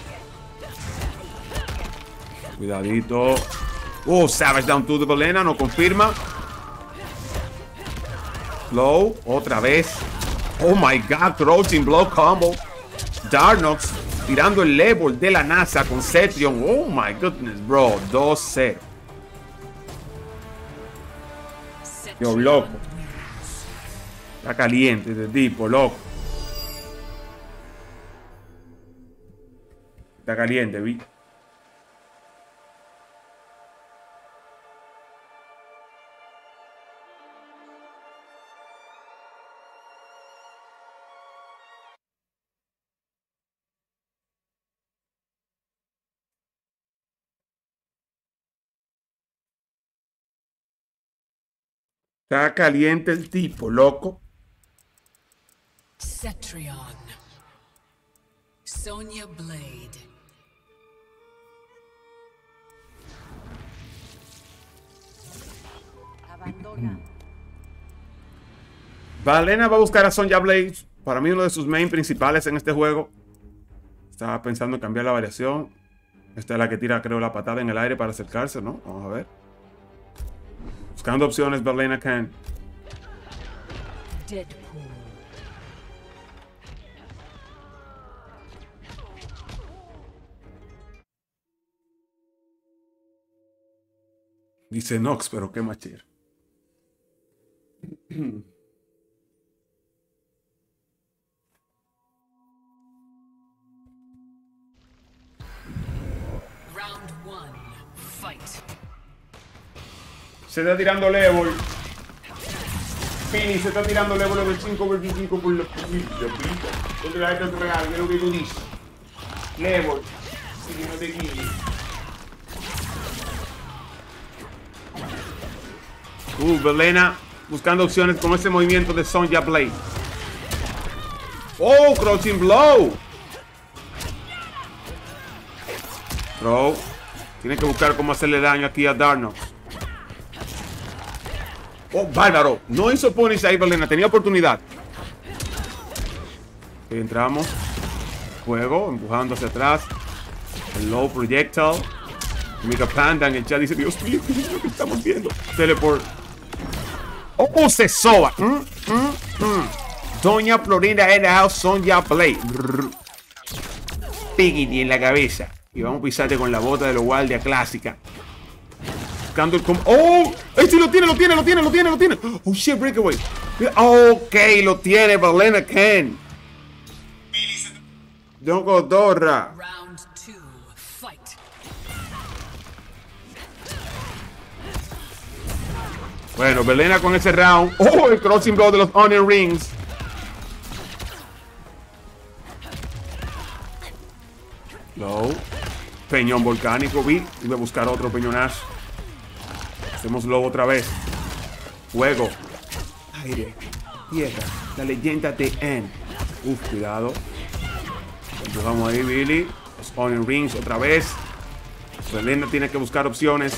Cuidadito. Savage down to the Valena, no confirma. Low, otra vez. Oh my God, crouching blow combo. Darnox tirando el level de la NASA con Cetrion. Oh my goodness, bro. 2-0. Yo, loco. Está caliente este tipo, loco. Está caliente, vi. Está caliente el tipo, loco. Cetrion. Sonya Blade. Abandona. Valena va a buscar a Sonya Blade. Para mí uno de sus main principales en este juego. Estaba pensando en cambiar la variación. Esta es la que tira, creo, la patada en el aire para acercarse, ¿no? Vamos a ver. Buscando opciones, Valena Khan. Deadpool. Dice Nox, pero qué machir. Round 1. Fight. Se está tirando level. Pini se está tirando level de 5 vs 5 por la pista. Porque la gente es real, es lo que tú dices. Level. Si no te guíes. Valena buscando opciones con ese movimiento de Sonya Blade. Oh, crouching blow. Bro, tiene que buscar cómo hacerle daño aquí a Darnox. Oh, bárbaro. No hizo punish ahí, Valena. Tenía oportunidad. Entramos. Juego, empujando hacia atrás. El low projectile. Mega Panda en el chat dice: Dios mío, ¿qué es lo que estamos viendo? Teleport. Oh, se soba. Doña Florinda en la house, Sonya Blade. Piggy en la cabeza. Y vamos a pisarte con la bota de los guardia clásica. Buscando el ¡oh! ¡Sí lo tiene! ¡Oh, shit, breakaway! Ok, lo tiene Valena Khan. Don Godorra. Round 2. Fight. Bueno, Valena con ese round. ¡Oh! El crossing blow de los Onion Rings. Low. Peñón volcánico, vi. Iba a buscar otro peñonazo. Hacemos lobo otra vez. Fuego. Aire. Tierra. La leyenda de N. Uf, cuidado. Empujamos ahí, Billy. Los Onion Rings otra vez. Valena tiene que buscar opciones.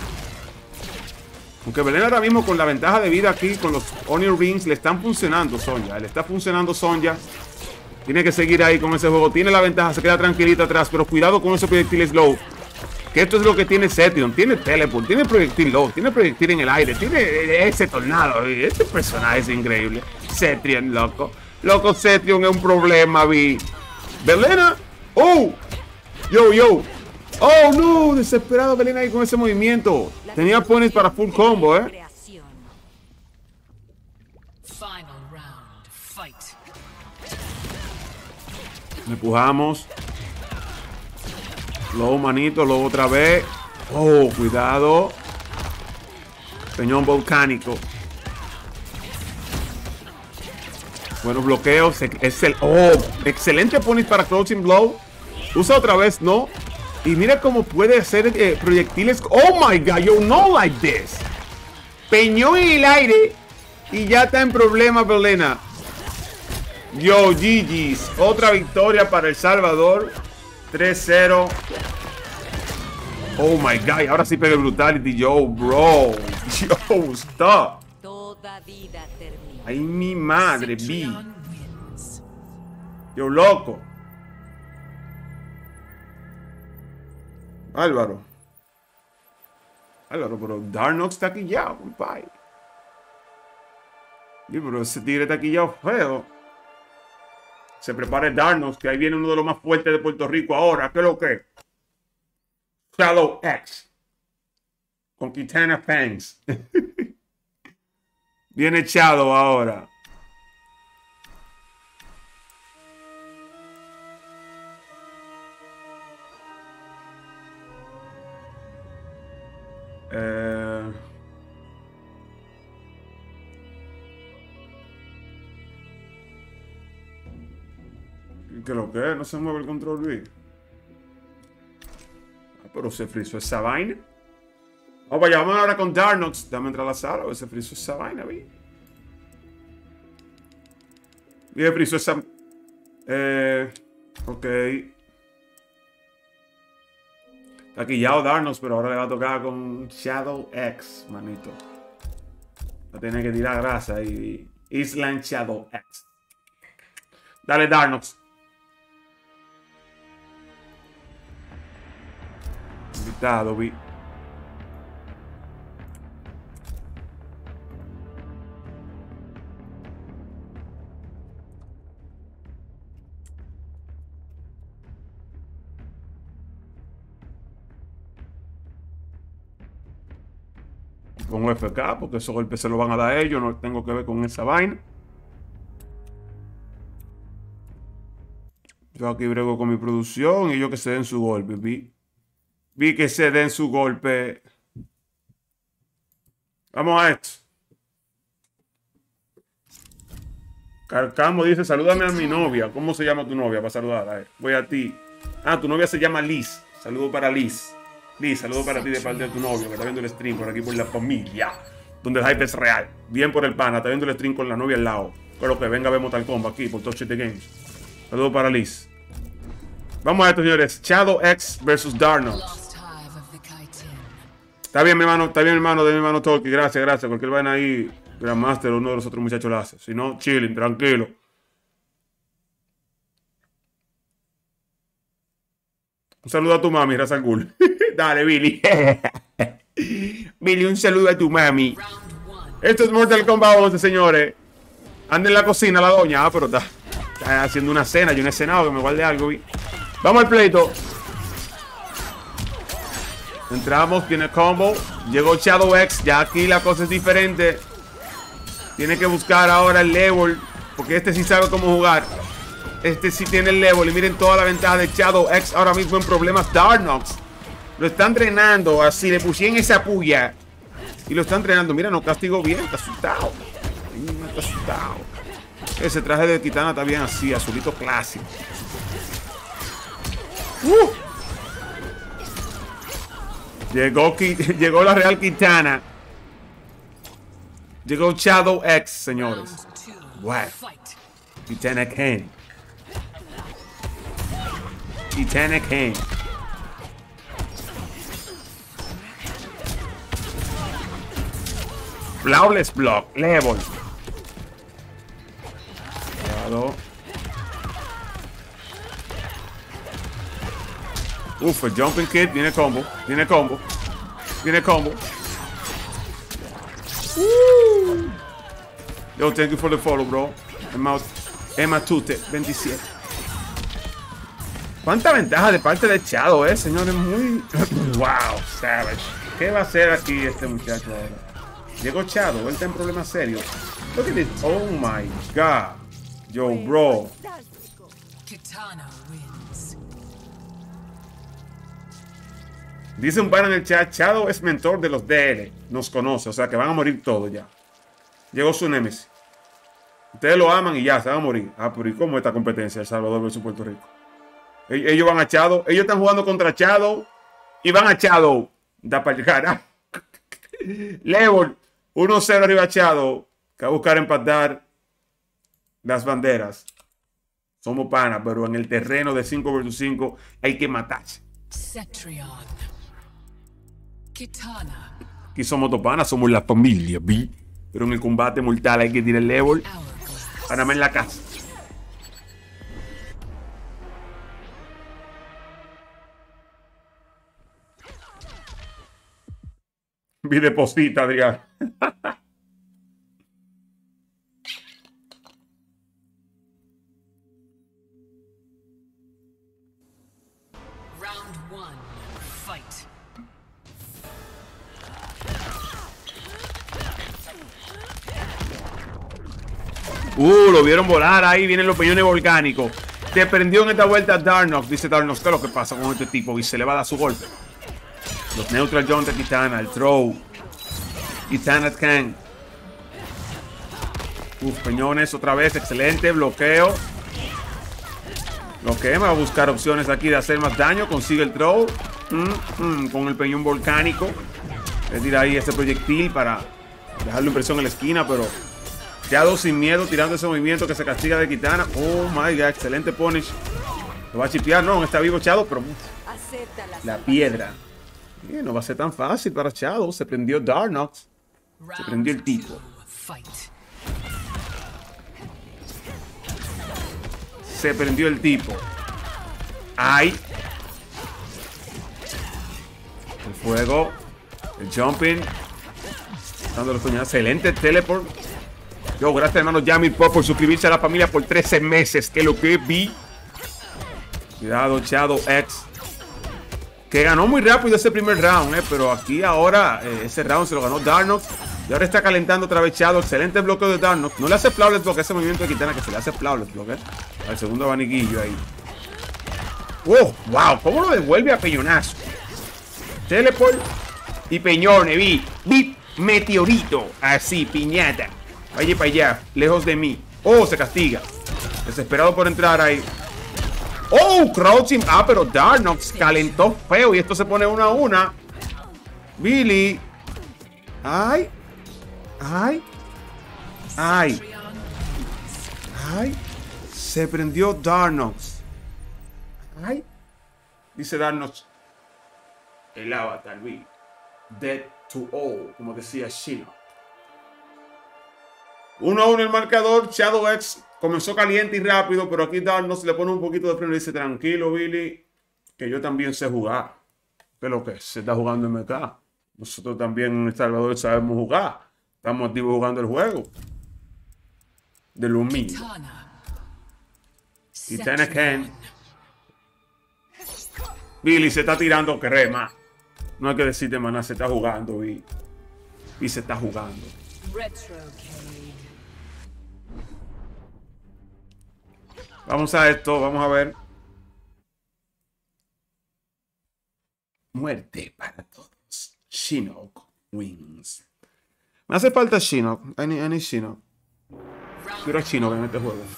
Aunque Valena ahora mismo con la ventaja de vida aquí, con los Onion Rings, le están funcionando Sonya. Le está funcionando Sonya. Tiene que seguir ahí con ese juego. Tiene la ventaja, se queda tranquilita atrás. Pero cuidado con esos proyectiles low. Que esto es lo que tiene Cetrion. Tiene teleport, tiene proyectil low, tiene proyectil en el aire, tiene ese tornado. Este personaje es increíble. Cetrion, loco. Loco, Cetrion es un problema, vi. Valena. Oh. Yo. Oh, no. Desesperado Valena ahí con ese movimiento. Tenía pones para full combo, Creación. Final round. Fight. Empujamos. Low, manito, low otra vez. Oh, cuidado. Peñón volcánico. Buenos bloqueos. Oh, excelente punish para crouching blow. Usa otra vez, ¿no? Y mira cómo puede hacer proyectiles. Oh my God, yo no like this. Peñón en el aire. Y ya está en problema, Valena. Yo, GG's. Otra victoria para El Salvador. 3-0. Oh my God. Ahora sí pegué brutality. Yo, bro. Yo, stop. Toda vida termina. Ay, mi madre, B. Cetrion wins. Yo, loco. Álvaro, pero Darnox está quillado, compadre. Sí, pero ese tigre está quillado feo. Se prepare Darnos, que ahí viene uno de los más fuertes de Puerto Rico ahora. ¿Qué es lo que? Shadow X. Con Kitana Fangs. Viene Shadow ahora. ¿Qué lo que es? No se mueve el control B. Ah, pero se frizó esa vaina. Oh, vaya, vamos ahora con Darnox. Dame entrar a la sala. A ver, se frizó esa vaina, vi. Y se frizó esa. Ok. Está quillado Darnox, pero ahora le va a tocar con Shadow X, manito. Va a tener que tirar grasa ahí. Island Shadow X. Dale, Darnox. Invitado, vi. Con FK, porque esos golpes se los van a dar a ellos. No tengo que ver con esa vaina. Yo aquí brego con mi producción y ellos que se den su golpe. Vi que se den su golpe. Vamos a esto. Carcamo dice, salúdame a mi novia. ¿Cómo se llama tu novia para saludarla? Voy a ti. Ah, tu novia se llama Liz. Saludo para Liz. Liz, saludo para ti de parte de tu novio que está viendo el stream por aquí por la familia. Donde el hype es real. Bien por el pana. Está viendo el stream con la novia al lado. Pero que venga a ver Mortal Kombat aquí por Touch the Games. Saludo para Liz. Vamos a esto, señores. Shadow X versus Darnox. Lost hive of the chitin. Está bien, mi hermano. Está bien, hermano. De mi hermano Tolkien. Gracias, gracias. Cualquier vaina ahí, Grandmaster o uno de los otros muchachos lo hace. Si no, chilling, tranquilo. Un saludo a tu mami, Ra's al Ghul. Dale, Billy. Billy, un saludo a tu mami. Round one. Esto es Mortal Kombat 11, señores. Anda en la cocina la doña. Ah, pero está haciendo una cena. Yo no he cenado, que me guarde algo. Vi. Vamos al pleito. Entramos, tiene combo. Llegó Shadow X. Ya aquí la cosa es diferente. Tiene que buscar ahora el level. Porque este sí sabe cómo jugar. Este sí tiene el level. Y miren toda la ventaja de Shadow X ahora mismo en problemas. Darnox lo están entrenando así. Le pusieron esa puya. Y lo están entrenando. Mira, no castigó bien. Está asustado. Está asustado. Ese traje de Kitana está bien así. Azulito clásico. Llegó la Real Kitana. Llegó Shadow X, señores. Round two. Wow. Fight. Kitana Ken. Kitana Ken. Flawless block. Level. Cuidado. Uf, el Jumping Kid tiene combo. Tiene combo. Tiene combo. Yo, thank you for the follow, bro. Emma Tute, 27. ¿Cuánta ventaja de parte de Shadow, señores? Muy... wow, Savage. ¿Qué va a hacer aquí este muchacho ahora? Llegó Shadow, él está en problemas serios. Look at this. Oh my God. Yo, bro. Kitana wins. Dice un pana en el chat, Shadow es mentor de los DL. Nos conoce, o sea que van a morir todos ya. Llegó su Nemesis. Ustedes lo aman y ya, se van a morir. Ah, pero ¿y cómo esta competencia? El Salvador versus Puerto Rico. Ellos van a Shadow. Ellos están jugando contra Shadow. Y van a Shadow. Da para llegar. Level 1-0 arriba a Shadow. Que va a buscar empatar las banderas. Somos panas, pero en el terreno de 5 versus 5 hay que matarse. Cetrion. Kitana. Aquí somos topanas, somos la familia, ¿vi? Pero en el combate mortal hay que tirar el level. Hourglass. Párame en la casa. Vi deposita, Adrián. Fight. Lo vieron volar ahí. Vienen los peñones volcánicos. Te prendió en esta vuelta Darnox. Dice Darnox, ¿qué es lo que pasa con este tipo? Y se le va a dar su golpe. Los Neutral Jones de Kitana. El throw. Kitana Kang. Peñones otra vez. Excelente. Bloqueo. Me va a buscar opciones aquí de hacer más daño. Consigue el throw. Con el peñón volcánico. Le tira ahí ese proyectil para dejarle impresión en la esquina, pero Shadow sin miedo tirando ese movimiento que se castiga de Kitana. Oh my god, excelente punish. Lo va a chipear, no, está vivo Shadow, pero la piedra. No va a ser tan fácil para Shadow. Se prendió Darnox. Se prendió el tipo. Se prendió el tipo. ¡Ay! El fuego. El jumping. Dando los puñados. Excelente teleport. Yo, gracias hermano Yami Pop por suscribirse a la familia por 13 meses. Que lo que vi. Cuidado, Shadow X. Que ganó muy rápido ese primer round, pero aquí ahora ese round se lo ganó Darnox. Y ahora está calentando otra vez Shadow. Excelente bloqueo de Darnox. No le hace flawless block ese movimiento de Kitana, que se le hace flawless block, al segundo abaniquillo ahí. ¡Oh! ¡Wow! ¿Cómo lo devuelve a peñonazo? Teleport y peñones. Vi meteorito. Así, piñata. Vaya para allá, lejos de mí. ¡Oh! Se castiga. Desesperado por entrar ahí. ¡Oh! Crouching. Pero Darnox calentó feo. Y esto se pone 1-1. Billy. ¡Ay! ¡Ay! ¡Ay! ¡Ay! Se prendió Darnox. ¡Ay! Dice Darnox. El avatar, Billy. Dead to all. Como decía Shinnok. 1-1 el marcador. Shadow X comenzó caliente y rápido, pero aquí Darnox le pone un poquito de freno y dice, tranquilo, Billy, que yo también sé jugar. Pero que se está jugando en MK. Nosotros también en El Salvador sabemos jugar. Estamos activos jugando el juego. De lo mío. Kitana Kang. Billy se está tirando crema. No hay que decirte, maná, se está jugando, Billy. Y se está jugando. Vamos a esto, vamos a ver. Muerte para todos. Shinnok wins. Me hace falta Shinnok. I need Shinnok. Quiero a Shinnok en este juego.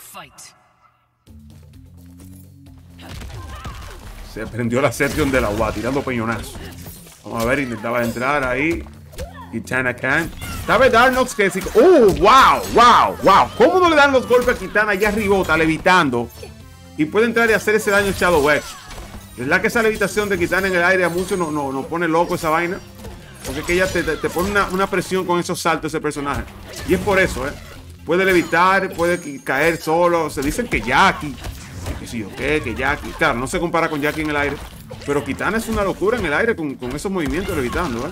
Se prendió la Seption de la UA, tirando peñonazo. Vamos a ver, intentaba entrar ahí. Kitana Kang. ¿Sabe Darnox que sí? ¡Wow! ¿Cómo no le dan los golpes a Kitana? Ya arriba, está levitando. Y puede entrar y hacer ese daño Shadow X. Es la que esa levitación de Kitana en el aire a muchos nos pone loco esa vaina. Porque es que ella te pone una presión con esos saltos ese personaje. Y es por eso, Puede levitar, puede caer solo. Se dicen que Jackie. Que sí, que Jackie. Claro, no se compara con Jackie en el aire. Pero Kitana es una locura en el aire con esos movimientos levitando,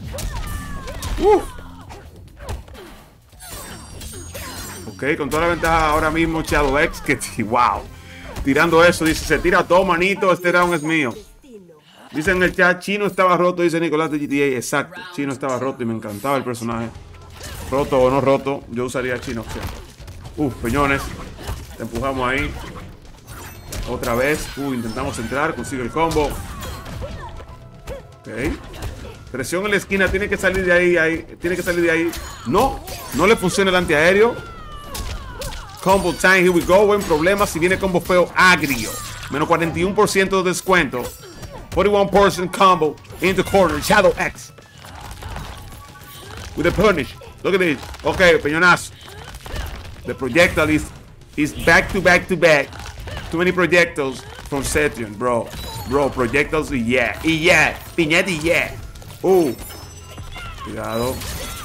Ok, con toda la ventaja ahora mismo Shadow X, que wow. Tirando eso, dice, se tira todo, manito, este round es mío. Dice en el chat, Chino estaba roto, dice Nicolás de GTA. Exacto, Chino estaba roto y me encantaba el personaje. Roto o no roto, yo usaría a Chino siempre. Peñones. Te empujamos ahí. Otra vez. Intentamos entrar, consigue el combo. Ok. Presión en la esquina, tiene que salir de ahí, tiene que salir de ahí. No le funciona el antiaéreo. Combo time, here we go. Buen problema si viene combo feo agrio. Menos 41% de descuento. 41% combo into corner. Shadow X. With the punish. Look at this. Okay, peñonazo. The projectile is back to back to back. Too many projectiles from Seption, bro. Bro, projectiles y yeah. Piñata y yeah. Cuidado.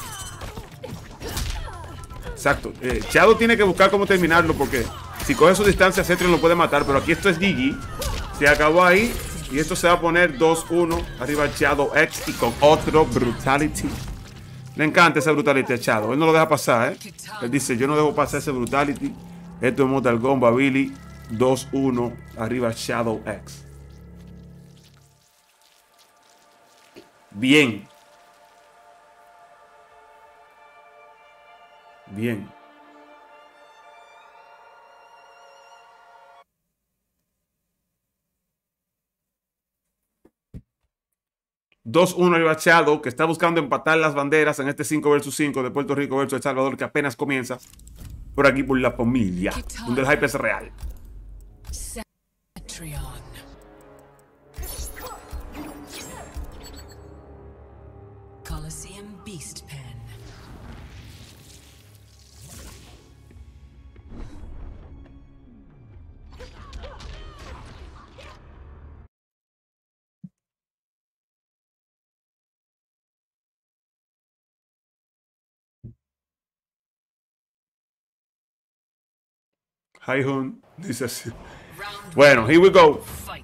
Exacto. Shadow tiene que buscar cómo terminarlo porque si coge su distancia, Seption lo puede matar. Pero aquí esto es GG. Se acabó ahí. Y esto se va a poner 2-1. Arriba Shadow X y con otro Brutality. Le encanta esa Brutality a Shadow. Él no lo deja pasar, Él dice, yo no dejo pasar ese Brutality. Esto es Mortal Kombat, Billy. 2-1. Arriba Shadow X. Bien. Bien. Dos 1 arriba Shadow, que está buscando empatar las banderas en este 5 versus 5 de Puerto Rico versus El Salvador, que apenas comienza por aquí por la familia, donde el hype es real. Cetrion. Colosseum Beast Pen. Hi-Hun dice así. Bueno, here we go. Fight.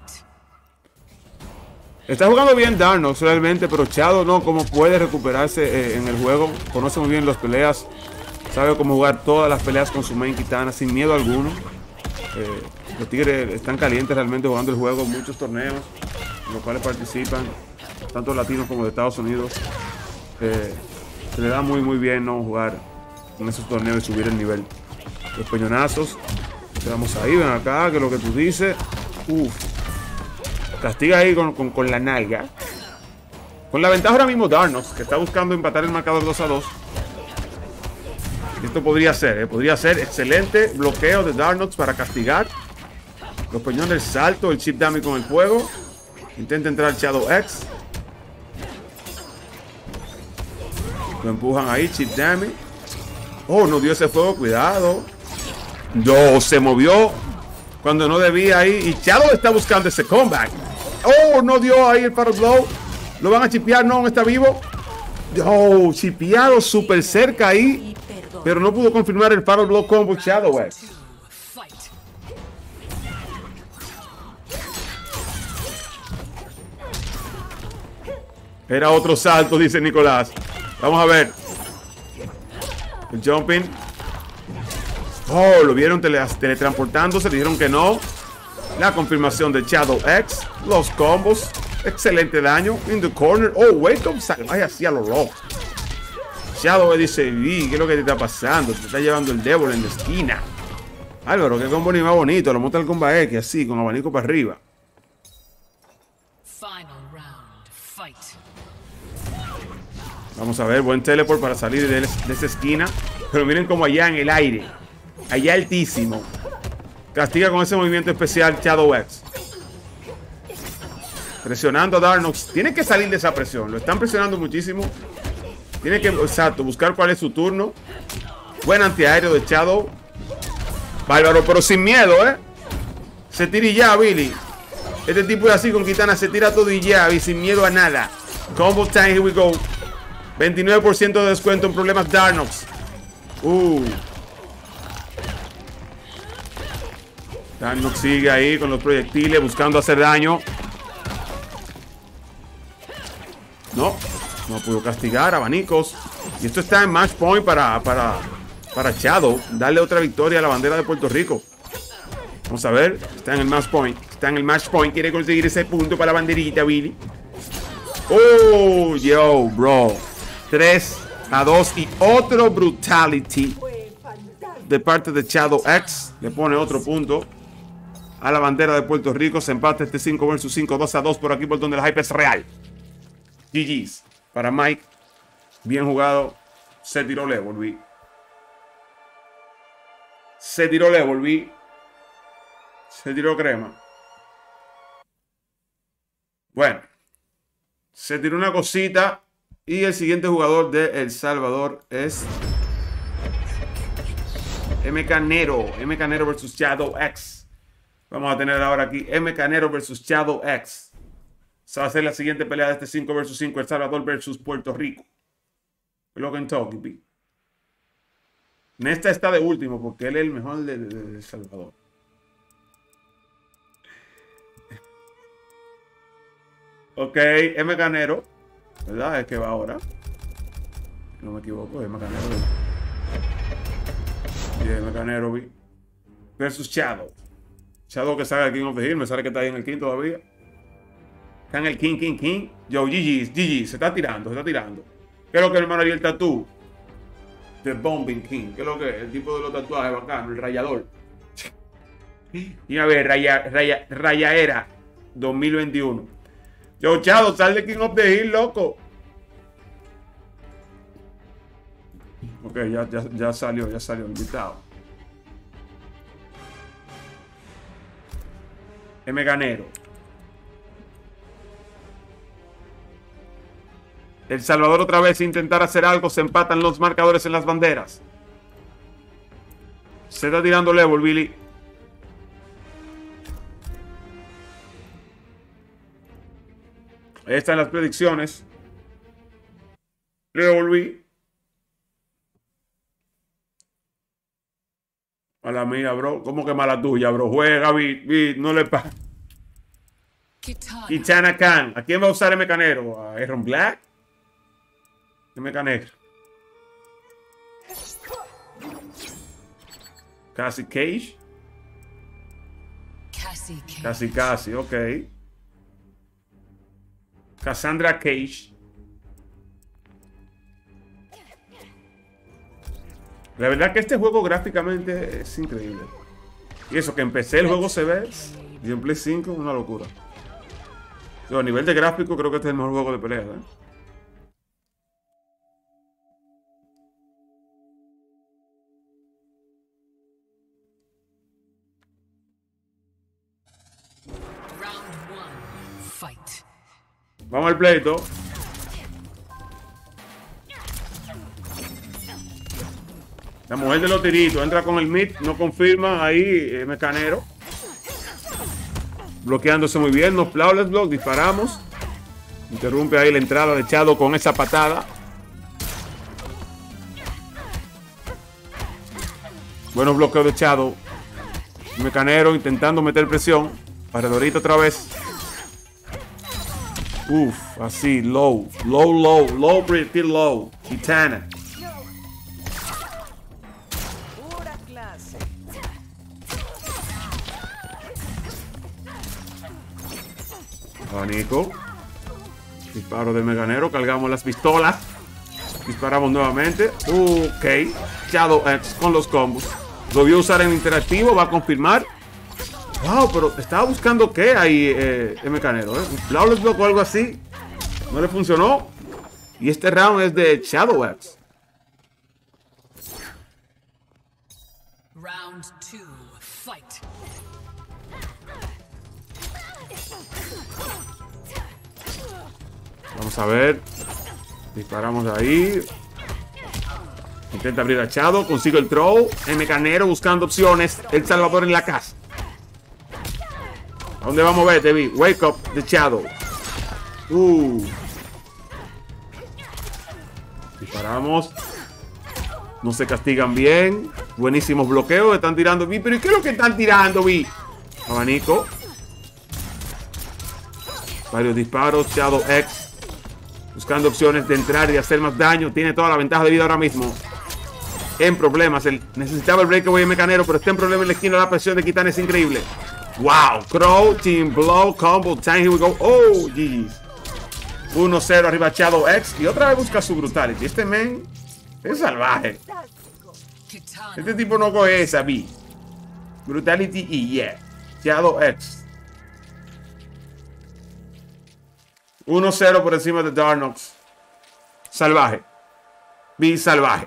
Está jugando bien Darnox realmente, pero Shadow no, cómo puede recuperarse en el juego. Conoce muy bien las peleas. Sabe cómo jugar todas las peleas con su main Kitana sin miedo alguno. Los Tigres están calientes realmente jugando el juego. Muchos torneos en los cuales participan, tanto latinos como de Estados Unidos. Se le da muy bien no jugar en esos torneos y subir el nivel. Los peñonazos. Vamos ahí, ven acá, que es lo que tú dices. Uf. Castiga ahí con la nalga. Con la ventaja ahora mismo Darnox, que está buscando empatar el marcador 2-2. Esto podría ser excelente bloqueo de Darnox para castigar. Los peñones del salto, el chip damage con el fuego. Intenta entrar Shadow X. Lo empujan ahí, chip damage. Oh, no dio ese fuego, cuidado. No, se movió cuando no debía ahí. Y Shadow está buscando ese comeback. Oh, no dio ahí el Power Blow. Lo van a chipear, no, está vivo. Oh, chipeado súper cerca ahí. Pero no pudo confirmar el Power Blow combo Shadow X. Fight. Era otro salto, dice Nicolás. Vamos a ver. El jumping. Oh, lo vieron teletransportándose. Dijeron que no. La confirmación de Shadow X. Los combos. Excelente daño. In the corner. Oh, wake up. Vaya así a lo loco. Shadow X dice: ¿qué es lo que te está pasando? Te está llevando el Devil en la esquina. Álvaro, qué combo ni más bonito. Lo monta el comba X así, con abanico para arriba. Final round. Fight. Vamos a ver, buen teleport para salir de esa esquina. Pero miren como allá en el aire. Allá altísimo. Castiga con ese movimiento especial Shadow X. Presionando a Darnox. Tiene que salir de esa presión. Lo están presionando muchísimo. Tiene que, exacto, buscar cuál es su turno. Buen antiaéreo de Shadow. Bárbaro, pero sin miedo, Se tira y ya, Billy. Este tipo es así con Kitana. Se tira todo y ya, y sin miedo a nada. Combo time, here we go. 29% de descuento en problemas Darnox. Darnox sigue ahí con los proyectiles buscando hacer daño. No pudo castigar, abanicos. Y esto está en match point para Shadow. Darle otra victoria a la bandera de Puerto Rico. Vamos a ver, está en el match point. Quiere conseguir ese punto para la banderita, Billy. Oh, yo, bro. 3-2 y otro brutality de parte de Shadow X. Le pone otro punto a la bandera de Puerto Rico. Se empata este 5 versus 5, 2-2 por aquí por donde el hype es real. GG's para Mike. Bien jugado. Se tiró level, vi. Se tiró level, vi. Se tiró crema. Bueno. Se tiró una cosita. Y el siguiente jugador de El Salvador es MK Nero. MK Nero versus Shadow X. Vamos a tener ahora aquí MK Nero versus Shadow X. Esa va a ser la siguiente pelea de este 5 versus 5. El Salvador versus Puerto Rico. Logan Talkie. Nesta está de último porque él es el mejor de El Salvador. Ok, MK Nero. ¿Verdad? Es que va ahora. No me equivoco, es MK Nero. Y es MK Nero versus Shadow. Shadow que sale el King of the Hill. Me sale que está ahí en el quinto todavía. Está en el King. Yo, GG, se está tirando. ¿Qué es lo que el hermano Ariel Tatú? The Bombing King. ¿Qué es lo que es? El tipo de los tatuajes bacano, el rayador. Y a ver, Rayaera 2021. Yo, Chado, sal de King of the Hill, loco. Ok, ya salió invitado. Ganero. El Salvador otra vez intentar hacer algo, se empatan los marcadores en las banderas. Se está tirando level, Billy. Ahí están las predicciones. Level, Billy. Mala mía, bro. ¿Cómo que mala tuya, bro? Juega, Billy. No le pasa. Kitana Khan. ¿A quién va a usar el mecanero? ¿A Aaron Black? El mecanero. Cassie Cage. Casi, ok. Cassandra Cage. La verdad que este juego gráficamente es increíble. Y eso que empecé el juego se ve. Y en Play 5 una locura. Yo, a nivel de gráfico creo que este es el mejor juego de pelea, ¿eh? Vamos al pleito. La mujer de los tiritos entra con el mid, no confirma ahí, mecanero. Bloqueándose muy bien, no flawless block, disparamos. Interrumpe ahí la entrada de Shadow con esa patada. Buenos bloqueos de Shadow. Mecanero intentando meter presión. Paredorito otra vez. Uf, así, low, pretty low. Kitana. Pura clase. Abanico. Disparo de mecanero, cargamos las pistolas. Disparamos nuevamente. Ok. Shadow X con los combos. Lo vio usar en interactivo, va a confirmar. Wow, pero estaba buscando qué ahí, el mecanero, un flawless block o algo así. No le funcionó. Y este round es de Shadow X. Round 2, fight. Vamos a ver. Disparamos de ahí. Intenta abrir a Shadow, consigue el throw. El mecanero buscando opciones. El Salvador en la casa. ¿A dónde vamos a ver, Tevi? Wake up the Shadow. Disparamos. No se castigan bien. Buenísimos bloqueos. Están tirando. ¿Pero qué es lo que están tirando, Vi? Abanico. Varios disparos. Shadow X. Buscando opciones de entrar y de hacer más daño. Tiene toda la ventaja de vida ahora mismo. En problemas. Necesitaba el breakaway mecanero, pero está en problemas en la esquina. La presión de Kitana es increíble. Wow, Crow, Team Blow, Combo Time, here we go. Oh, GG's. 1-0 arriba Shadow X. Y otra vez busca su Brutality. Este men es salvaje. Este tipo no coge esa, B. Brutality y yeah. Shadow X. 1-0 por encima de Darnox. Salvaje. B salvaje.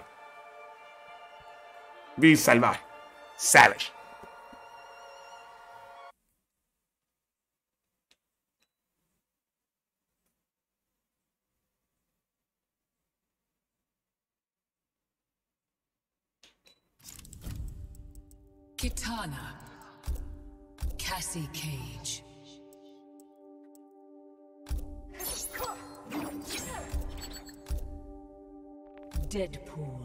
B salvaje. Savage. Kitana. Cassie Cage. Deadpool.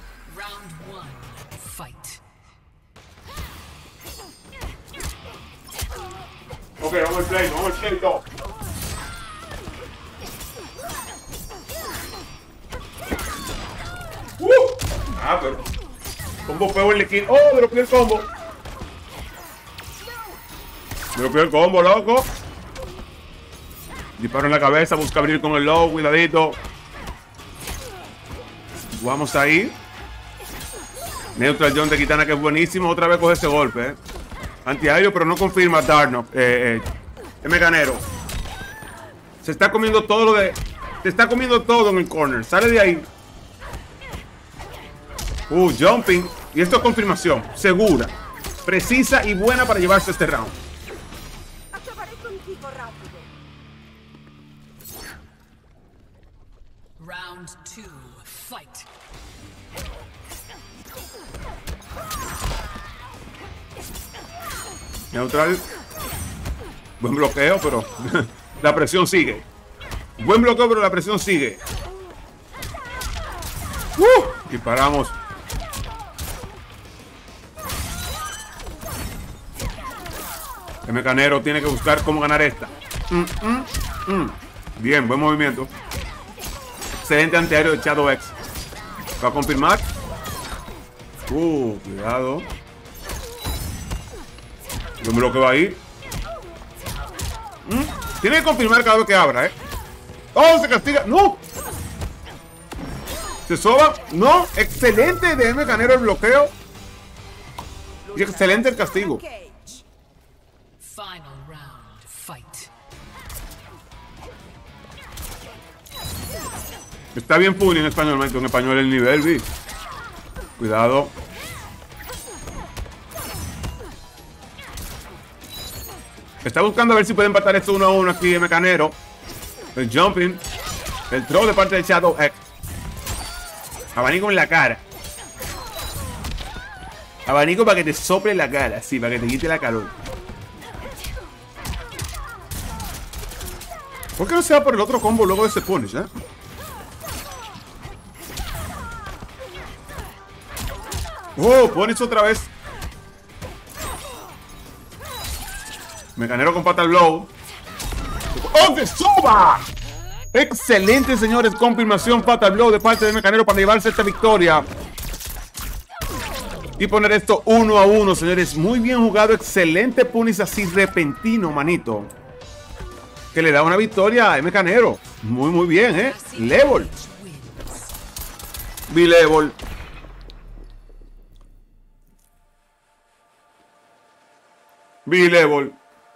Round 1, fight. Ok, vamos al play, vamos al play, todo. Pero combo feo el liquid. Oh, dropeé el combo. Dropeé el combo, loco. Disparo en la cabeza, busca abrir con el low, cuidadito. Vamos ahí. Neutral John de Kitana, que es buenísimo. Otra vez coge ese golpe, antiaéreo, pero no confirma Darnock. Mecanero. Se está comiendo todo lo de. Se está comiendo todo en el corner. Sale de ahí. Jumping. Y esto es confirmación. Segura. Precisa y buena para llevarse este round. Acabaré contigo rápido. Round 2, fight. Neutral. Buen bloqueo, pero la presión sigue. Buen bloqueo, pero la presión sigue. Disparamos. El mecanero tiene que buscar cómo ganar esta. Bien, buen movimiento. Excelente antiaéreo de Shadow X. Va a confirmar. Cuidado. Yo me lo que va ahí. Tiene que confirmar cada vez que abra, ¡Oh, se castiga! ¡No! Se soba. ¡No! Excelente de mecanero el bloqueo. Y excelente el castigo. Final round, fight. Está bien Puni en español, en español el nivel, vi. Cuidado. Está buscando a ver si puede empatar esto 1-1 aquí en mecanero. El jumping. El throw de parte de Shadow X. Abanico en la cara. Abanico para que te sople la cara. Sí, para que te quite la calor. ¿Por qué no se va por el otro combo luego de ese punish, Punish otra vez. Mecanero con Fatal Blow. ¡Oh, que suba! Excelente, señores. Confirmación Fatal Blow de parte de Mecanero para llevarse esta victoria. Y poner esto 1-1, señores. Muy bien jugado. Excelente punish así repentino, manito. Que le da una victoria a Mecanero. Muy, muy bien, Level. B-level. B-level.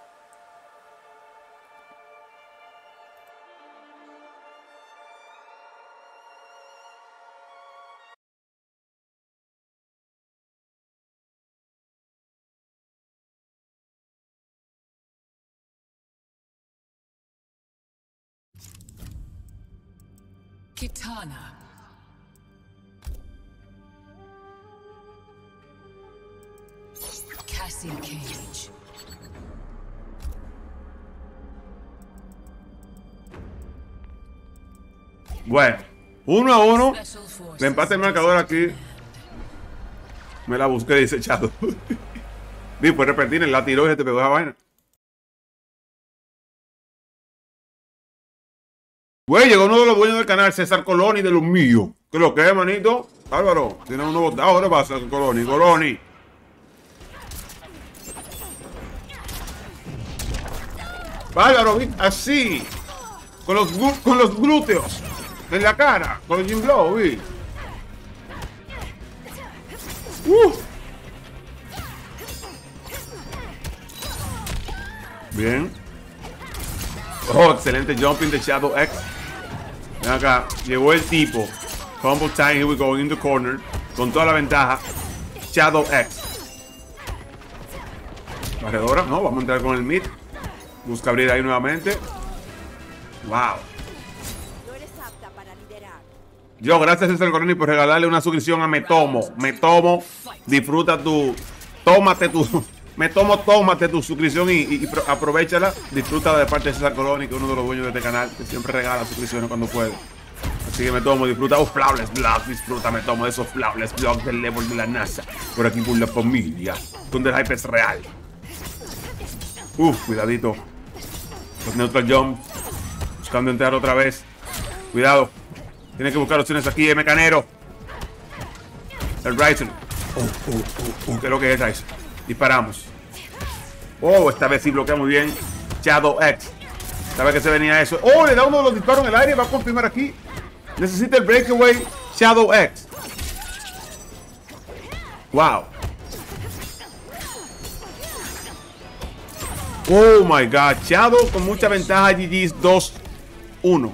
Kitana. Cassie Cage. Bueno, 1-1. Le empate el marcador aquí. Me la busqué, dice Chato. Después repentir, la tiró y se te pegó esa vaina. Güey, llegó uno de los dueños del canal, César Coloni, de los míos. ¿Qué lo que es, manito? Álvaro, tiene uno votado. ¿Qué pasa, Coloni? Coloni. Álvaro, así. Con los glúteos. En la cara. Con el Jim Blow, vi. Bien. Oh, excelente jumping de Shadow X. Ven acá, llegó el tipo. Combo time, here we go, in the corner. Con toda la ventaja. Shadow X. Barredora, no, vamos a entrar con el mid. Busca abrir ahí nuevamente. Wow. No eres apta para liderar. Yo, gracias a César Coroni por regalarle una suscripción a Me Tomo. Me Tomo, disfruta tu... Tómate tu suscripción y aprovechala. Disfruta de parte de César Coloni, que es uno de los dueños de este canal, que siempre regala suscripciones cuando puede. Así que Me Tomo, disfruta los Flawless Blogs, disfruta Me Tomo de esos Flawless Blogs del level de la NASA. Por aquí por la familia, donde el hype es real. Cuidadito. Los neutral jump. Buscando entrar otra vez. Cuidado. Tiene que buscar opciones aquí, Mecanero. El Ryzen. ¿Qué es lo que es Ryzen? Disparamos. Esta vez sí bloquea muy bien. Shadow X. ¿Sabe que se venía eso? Le da uno de los disparos en el aire. Va a confirmar aquí. Necesita el breakaway Shadow X. Wow. Oh my god. Shadow con mucha ventaja. GG's 2-1.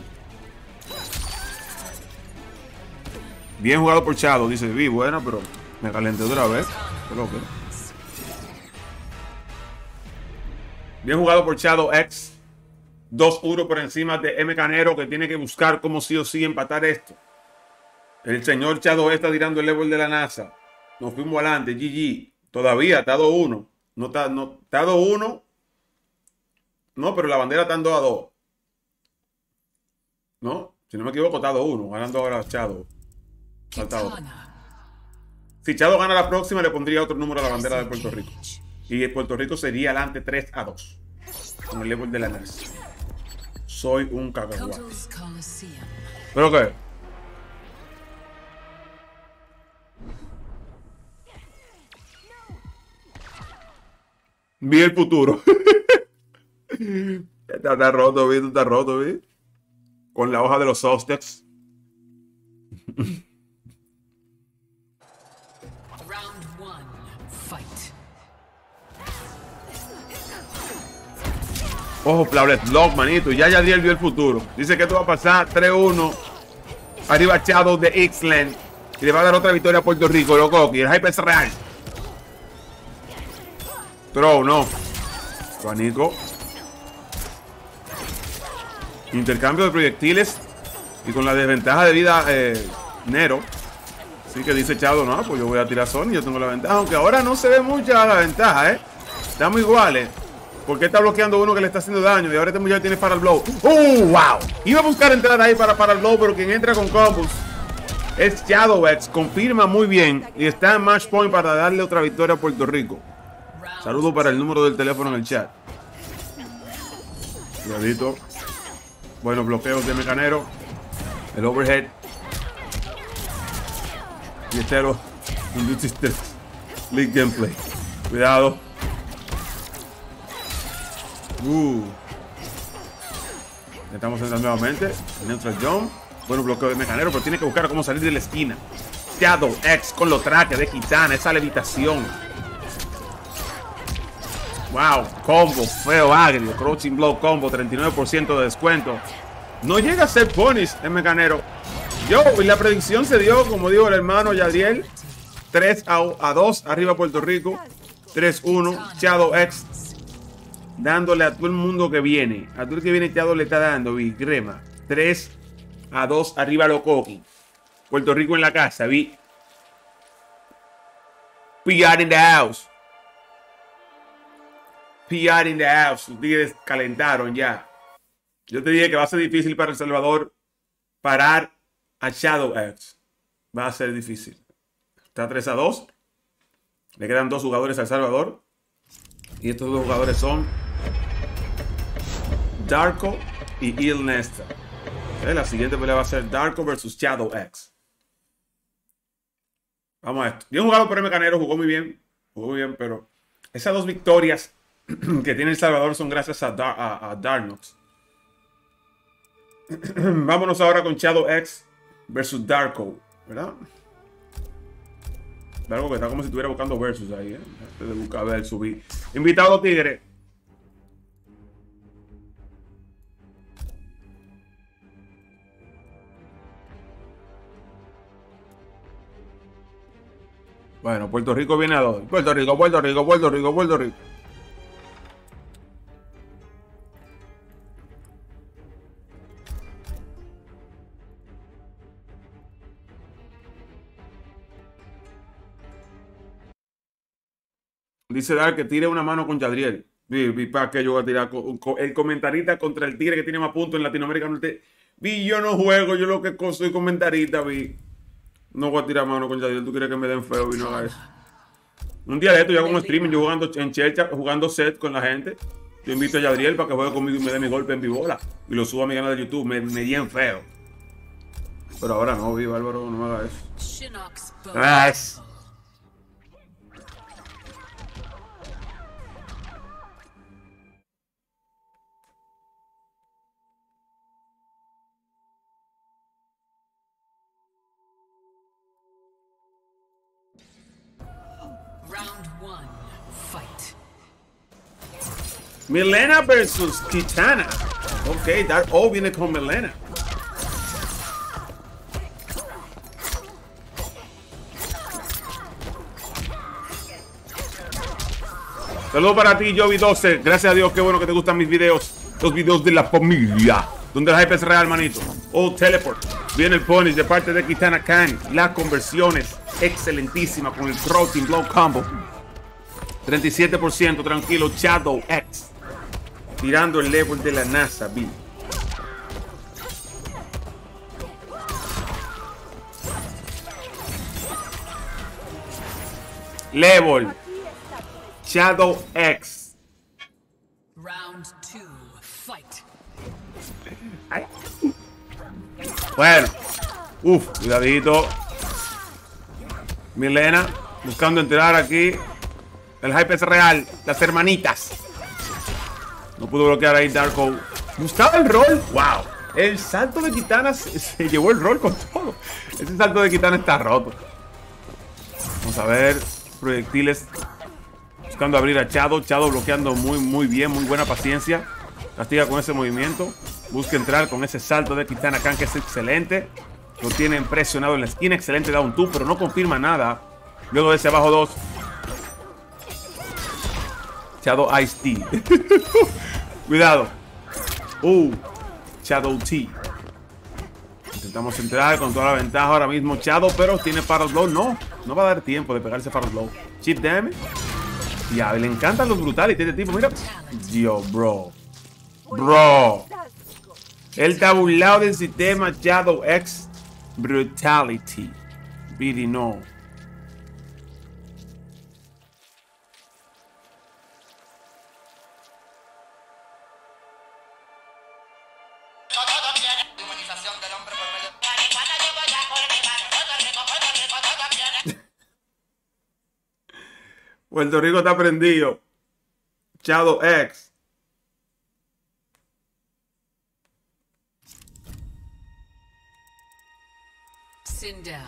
Bien jugado por Shadow. Dice, vi, buena, pero me calenté otra vez. Bien jugado por Shadow X. 2-1 por encima de Mecanero, que tiene que buscar como sí o sí empatar esto. El señor Shadow está tirando el level de la NASA. Nos fuimos adelante. GG. Todavía está 2-1. No está 2-1. No, pero la bandera está en 2-2. ¿No? Si no me equivoco, está 2-1. Ganando ahora Shadow. Si Shadow gana la próxima, le pondría otro número a la bandera de Puerto Rico. Y Puerto Rico sería adelante 3-2. Con el level de la NASA. Soy un cagaguá. ¿Pero qué? Vi el futuro. Está roto, vi. Tú estás roto, vi. Con la hoja de los Sostex. Flawless Block, manito. Ya Yadiel vio el futuro. Dice que esto va a pasar 3-1. Arriba Shadow de Ixland. Y le va a dar otra victoria a Puerto Rico, loco. Y el hype es real. Throw, no. Juanico. Intercambio de proyectiles. Y con la desventaja de vida Nero. Así que dice Shadow, no, pues yo voy a tirar Sony. Yo tengo la ventaja. Aunque ahora no se ve mucha la ventaja, Estamos iguales. ¿Por qué está bloqueando uno que le está haciendo daño? Y ahora este muchacho tiene Fatal Blow. ¡Wow! Iba a buscar entrar ahí para Fatal Blow, pero quien entra con combos es Shadow X. Confirma muy bien. Y está en match point para darle otra victoria a Puerto Rico. Saludo para el número del teléfono en el chat. Cuidadito. Buenos bloqueos de Mecanero. El overhead. Y estero. Un League gameplay. Cuidado. Estamos entrando nuevamente. Neutral jump. Bueno, bloqueo de Mecanero, pero tiene que buscar cómo salir de la esquina. Shadow X con los trajes de Kitana. Esa levitación. Wow, combo feo, agrio. Crouching blow combo, 39% de descuento. No llega a ser punish en Mecanero. Y la predicción se dio, como dijo el hermano Yadiel. 3-2 arriba Puerto Rico. 3-1. Shadow X dándole a todo el mundo que viene. A todo el que viene Shadow le está dando, vi, crema. 3-2 arriba Locoqui. Puerto Rico en la casa, vi. PR in the house. PR in the house. Los tigres calentaron ya. Yo te dije que va a ser difícil para El Salvador parar a Shadow X. Va a ser difícil. Está 3-2. Le quedan 2 jugadores a El Salvador. Y estos 2 jugadores son Darko y Il Nesta. La siguiente pelea va a ser Darko versus Shadow X. Vamos a esto. Bien jugado por Mecanero, jugó muy bien. Pero esas 2 victorias que tiene El Salvador son gracias a Darnox. Vámonos ahora con Shadow X versus Darko, ¿verdad? Darko que está como si estuviera buscando versus ahí, de buscar ver subir. Invitado Tigre. Bueno, Puerto Rico viene a 2. Puerto Rico. Dice Dar que tire una mano con Yadriel. ¿Para qué yo voy a tirar el comentarista contra el tigre que tiene más puntos en Latinoamérica Norte? Yo no juego, yo lo que soy comentarista, No voy a tirar mano con Yadriel. ¿Tú quieres que me den feo? No haga eso. Un día de esto yo hago un streaming, yo jugando en Chelcha, jugando set con la gente. Yo invito a Yadriel para que juegue conmigo y me dé mi golpe en Vivola. Y lo suba a mi canal de YouTube. Me bien feo. Pero ahora no, vi, Bárbaro, no me haga eso. Shinnok's bow. Yes. Round 1. Fight. Milena versus Kitana. Ok, Dark O viene con Milena. Saludos para ti, Jovi12. Gracias a Dios, qué bueno que te gustan mis videos. Los videos de la familia. Donde el hype es real, manito. Oh, teleport. Viene el punish de parte de Kitana Khan. Las conversiones excelentísima con el Protein Blow Combo. 37%, tranquilo. Shadow X. Tirando el level de la NASA, Bill. Level. Shadow X. Round 2. Fight. Ay. Bueno. Uf, cuidadito. Milena buscando entrar aquí. El hype es real. Las hermanitas. No pudo bloquear ahí Darko. ¿Gustaba el rol? Wow. El salto de Kitana se llevó el rol con todo. Ese salto de Kitana está roto. Vamos a ver. Proyectiles. Buscando abrir a Shadow. Shadow bloqueando muy bien. Muy buena paciencia. Castiga con ese movimiento. Busca entrar con ese salto de Kitana Khan, que es excelente. Lo tienen presionado en la esquina. Excelente down 2, pero no confirma nada. Luego de ese abajo 2. Shadow Ice T. Cuidado. Shadow T. Intentamos entrar con toda la ventaja ahora mismo Shadow, pero tiene Pharaoh Blow. No va a dar tiempo de pegarse Pharaoh Blow. Chip damage. Ya, le encantan los brutales de este tipo. Mira. Dios, bro. Él está burlado del sistema Shadow X Brutality. Really no. Puerto Rico está prendido. Shadow X. Sindel.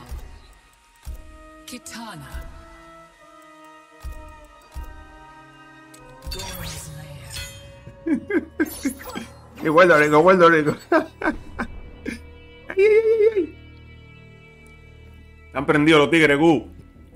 Kitana. Dora's lair. Y Puerto Rico. Ay. Están prendidos los tigres, Gu.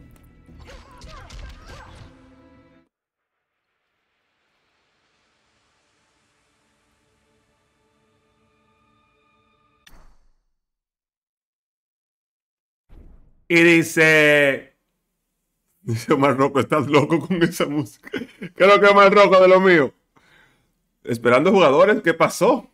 Y dice Omar Rocco, estás loco con esa música. ¿Qué es lo que es Omar Rocco de lo mío? Esperando jugadores, ¿qué pasó?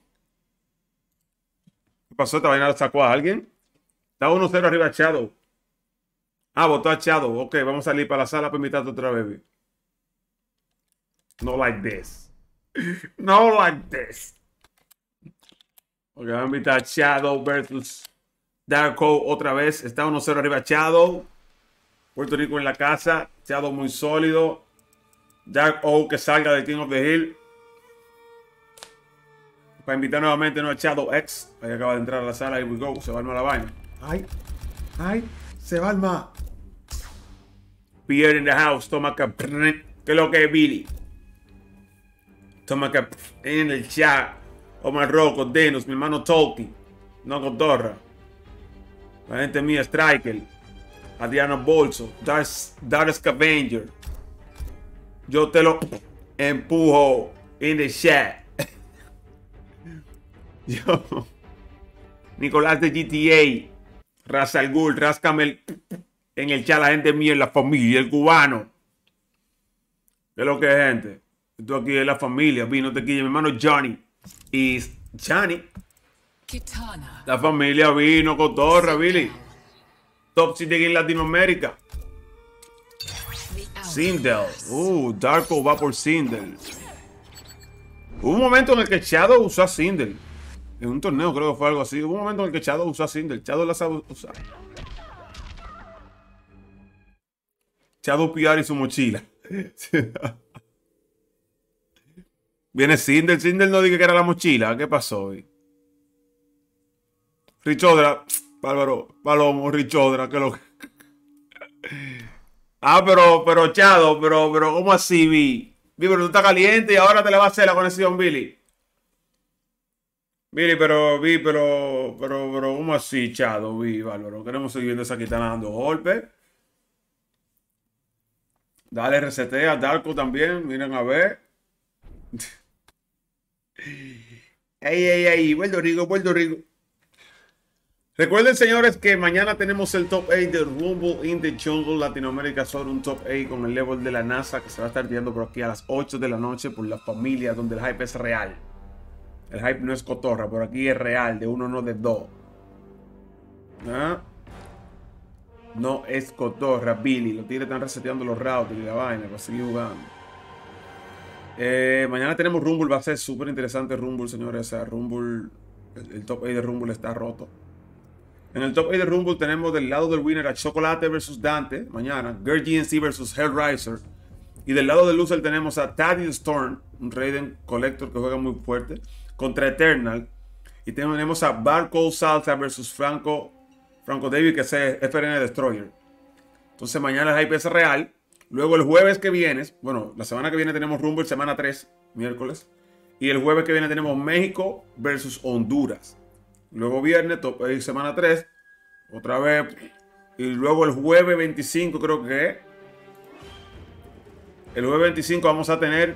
¿Qué pasó? ¿Esta vaina la sacó a alguien? Está 1-0 arriba a Shadow. Votó a Shadow. Ok, vamos a salir para la sala para invitarte otra vez. No like this. No like this. Ok, vamos a invitar a Shadow versus Darko otra vez. Está 1-0 arriba Shadow. Puerto Rico en la casa. Shadow muy sólido. Dark O que salga de King of the Hill. Para invitar nuevamente a Shadow X. Ahí acaba de entrar a la sala. Here we go. Se va a armar la vaina. Ay. Se va a armar. Pierre in the house. Toma que. ¿Qué es lo que es, Billy? Toma que. En el chat. Omar Rocco, Denos, mi hermano Tolkien. No Cotorra. La gente mía, Striker, Adriano Bolso, Dark Scavenger. Yo te lo empujo en the chat. Yo, Nicolás de GTA, Raza al Ghul, Rascamel en el chat, la gente mía, la familia, el cubano. ¿Qué es lo que es, gente? Esto aquí es la familia, vino te quille, mi hermano Johnny. Y Johnny. Kitana. La familia vino, Cotorra, Billy. Top 7 en Latinoamérica. Sindel. Darko va por Sindel. Hubo un momento en el que Shadow usó a Sindel. En un torneo creo que fue algo así. Hubo un momento en el que Shadow usó a Sindel. Shadow la sabe usar. Shadow PR y su mochila. Viene Sindel. Sindel no dije que era la mochila. ¿Qué pasó hoy? Richodra. Bárbaro. Palomo. Richodra. Que lo... Ah, pero Shadow. Pero, ¿cómo así, Vi? Vi, pero tú estás caliente y ahora te le va a hacer la conexión, Billy. Billy, pero, ¿cómo así, Shadow? Vi, bárbaro. Queremos seguir viendo esa Kitana dando golpes. Dale resetea, Darko también. Miren a ver. Ey, Puerto Rico, Puerto Rico. Recuerden, señores, que mañana tenemos el top 8 de Rumble in the Jungle Latinoamérica. Sobre un top 8 con el level de la NASA que se va a estar tirando por aquí a las 8 de la noche por la familia, donde el hype es real. El hype no es cotorra, por aquí es real, de uno, no de dos. ¿Ah? No es cotorra, Billy. Los tigres están reseteando los routers y la vaina para seguir jugando. Mañana tenemos Rumble, va a ser súper interesante Rumble, señores. O sea, Rumble, el top 8 de Rumble está roto. En el top 8 de Rumble tenemos del lado del winner a Chocolate versus Dante, mañana. Girl GNC versus Hellraiser. Y del lado del loser tenemos a Thaddeus Storm, un Raiden Collector que juega muy fuerte, contra Eternal. Y tenemos a Barcode Salsa versus Franco David, que es FRN Destroyer. Entonces mañana el hype es real. Luego el jueves que viene, bueno, la semana que viene tenemos Rumble, semana 3, miércoles. Y el jueves que viene tenemos México versus Honduras. Luego viernes, semana 3, otra vez. Y luego el jueves 25 creo que es. El jueves 25 vamos a tener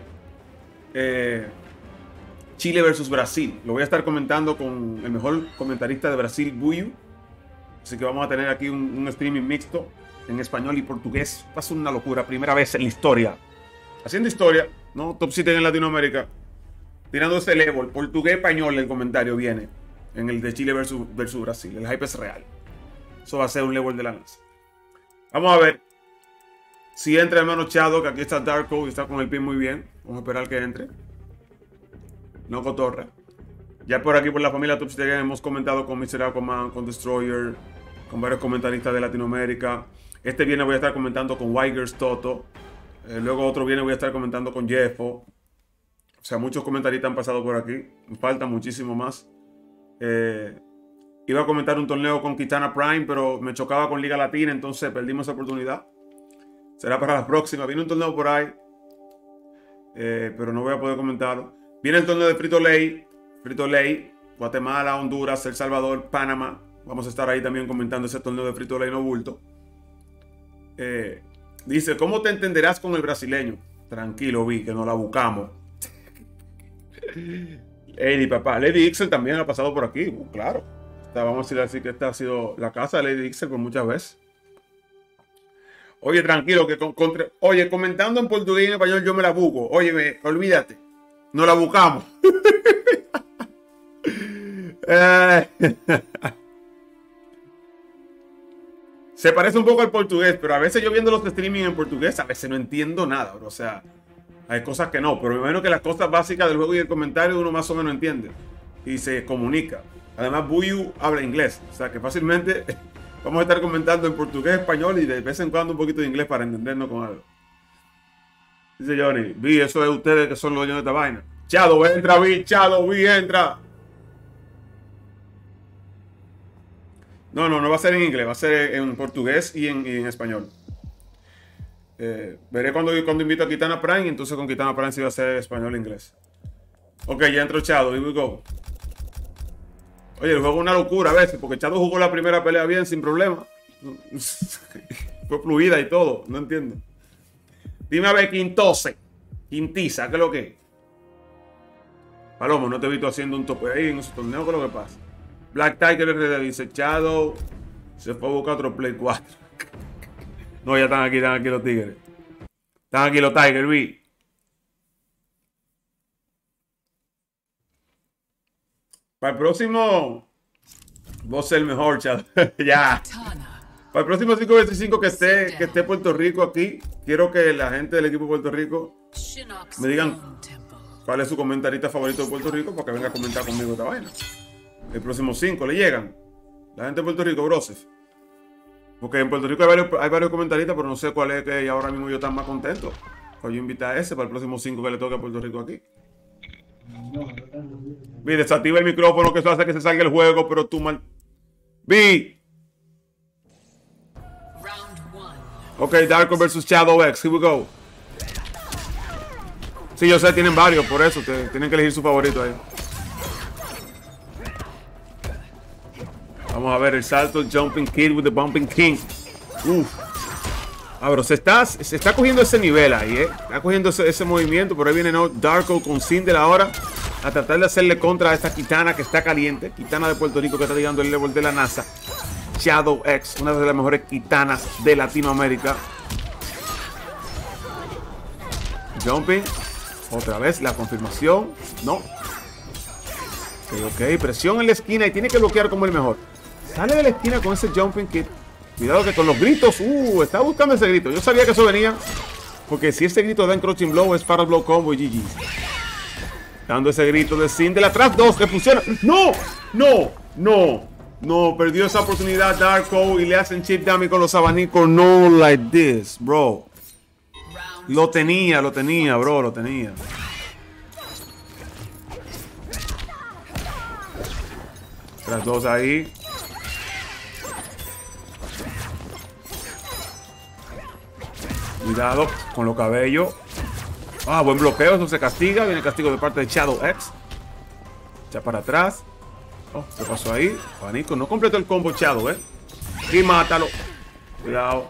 Chile versus Brasil. Lo voy a estar comentando con el mejor comentarista de Brasil, Buyu. Así que vamos a tener aquí un streaming mixto en español y portugués. Va a ser una locura. Primera vez en la historia. Haciendo historia, ¿no? Top 7 en Latinoamérica. Tirando ese level. Portugués-español el comentario viene. En el de Chile versus Brasil. El hype es real. Eso va a ser un level de la NASA. Vamos a ver si entra el hermano Shadow, que aquí está Darko y está con el pin muy bien. Vamos a esperar que entre. No cotorra. Ya por aquí, por la familia Top 7 hemos comentado con Mr. Aquaman, con Destroyer, con varios comentaristas de Latinoamérica. Este viernes voy a estar comentando con Wigers Toto. Luego otro viernes voy a estar comentando con Jeffo. O sea, muchos comentaristas han pasado por aquí. Me faltan muchísimo más. Iba a comentar un torneo con Kitana Prime, pero me chocaba con Liga Latina, entonces perdimos esa oportunidad. Será para la próxima. Viene un torneo por ahí, pero no voy a poder comentarlo. Viene el torneo de Frito Lay, Guatemala, Honduras, El Salvador, Panamá. Vamos a estar ahí también comentando ese torneo de Frito Lay no bulto. Dice, ¿cómo te entenderás con el brasileño? Tranquilo, Vi, que nos la buscamos. Lady, papá. Lady Ixel también ha pasado por aquí. Claro. Vamos a decir que esta ha sido la casa de Lady Ixel por muchas veces. Oye, tranquilo, que oye, comentando en portugués y en español yo me la busco. Oye, olvídate. No la buscamos. Se parece un poco al portugués, pero a veces yo viendo los streaming en portugués, a veces no entiendo nada, bro. O sea, hay cosas que no, pero me imagino que las cosas básicas del juego y el comentario uno más o menos entiende y se comunica. Además, Buyu habla inglés, o sea que fácilmente vamos a estar comentando en portugués, español y de vez en cuando un poquito de inglés para entendernos con algo. Dice Johnny, Vi, eso es ustedes que son los dueños de esta vaina. Shadow, entra, Vi, Shadow, Vi, entra. No va a ser en inglés, va a ser en portugués y en español. Veré cuando invito a Kitana Prime, entonces con Kitana Prime sí va a ser español e inglés. Ok, ya entró Shadow, here we go. Oye, el juego es una locura a veces, porque Shadow jugó la primera pelea bien, sin problema. Fue fluida y todo, no entiendo. Dime a ver, Quintiza, ¿qué es lo que es? Palomo, no te he visto haciendo un tope ahí en ese torneo, ¿qué es lo que pasa? Black Tiger RD dice, Shadow se fue a buscar otro Play 4. No, ya están aquí los tigres. Están aquí los Tigers, vi. Para el próximo, vos ser el mejor, Shadow. Ya. Para el próximo 5-25 que esté Puerto Rico aquí, quiero que la gente del equipo de Puerto Rico me digan ¿Cuál es su comentarista favorito de Puerto Rico? Para que venga a comentar conmigo esta vaina. El próximo 5 le llegan. La gente de Puerto Rico, Brosef. Porque en Puerto Rico hay varios comentaristas, pero no sé cuál es que ahora mismo yo estoy más contento. Pues yo invito a ese para el próximo 5 que le toque a Puerto Rico aquí. Vi, desactiva el micrófono, que eso hace que se salga el juego, pero tú mal. Vi. Ok, Darko versus Shadow X. Here we go. Sí, yo sé, tienen varios, por eso tienen que elegir su favorito ahí. Vamos a ver el salto, Jumping Kid with the Bumping King. Uf. Ah, pero se está cogiendo ese nivel ahí, Está cogiendo ese movimiento. Por ahí viene Darko con Sindel ahora a tratar de hacerle contra a esta Kitana que está caliente. Kitana de Puerto Rico que está llegando el level de la NASA. Shadow X, una de las mejores Kitanas de Latinoamérica. Jumping. Otra vez la confirmación. No. Ok, presión en la esquina y tiene que bloquear como el mejor. Sale de la esquina con ese Jumping Kid. Cuidado que con los gritos. Está buscando ese grito. Yo sabía que eso venía. Porque si ese grito da Encroaching Blow es Fatal Blow Combo y GG. Dando ese grito de Sindel atrás. 2 que funciona. ¡No! ¡No! ¡No! No, perdió esa oportunidad Darko y le hacen chip dummy con los abanicos. No like this, bro. Lo tenía, bro, lo tenía. Las 2 ahí. Cuidado con los cabellos. Ah, buen bloqueo, eso se castiga. Viene el castigo de parte de Shadow X. Ya para atrás. Oh, ¿qué pasó ahí? Abanico, no completó el combo Shadow, Y mátalo. Cuidado.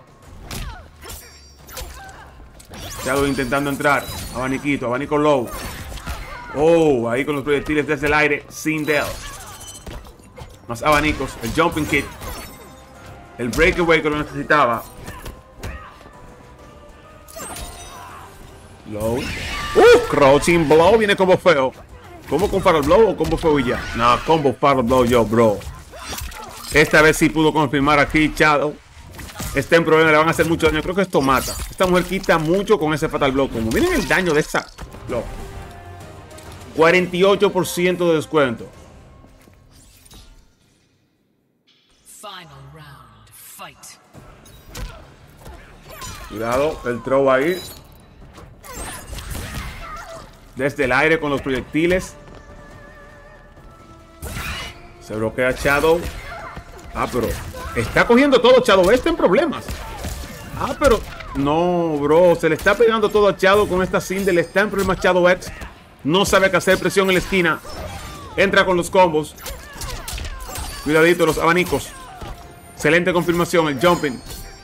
Shadow intentando entrar. Abaniquito, abanico low. Oh, ahí con los proyectiles desde el aire. Sindel. Más abanicos. El Jumping Kid. El Breakaway que lo necesitaba. Low. Crouching Blow. Viene combo feo. ¿Combo con Fatal Blow o combo feo y ya? No, combo Fatal Blow yo, bro. Esta vez sí pudo confirmar aquí Shadow. Está en problema, le van a hacer mucho daño. Creo que esto mata. Esta mujer quita mucho con ese Fatal Blow. Como miren el daño de esa blow. 48% de descuento. Final round, fight. Cuidado, el throw ahí. Desde el aire con los proyectiles. Se bloquea Shadow. Ah, pero está cogiendo todo Shadow. Está en problemas. Ah, pero no, bro. Se le está pegando todo a Shadow con esta Sindel. Está en problemas Shadow X. No sabe qué hacer. Presión en la esquina. Entra con los combos. Cuidadito los abanicos. Excelente confirmación. El jumping.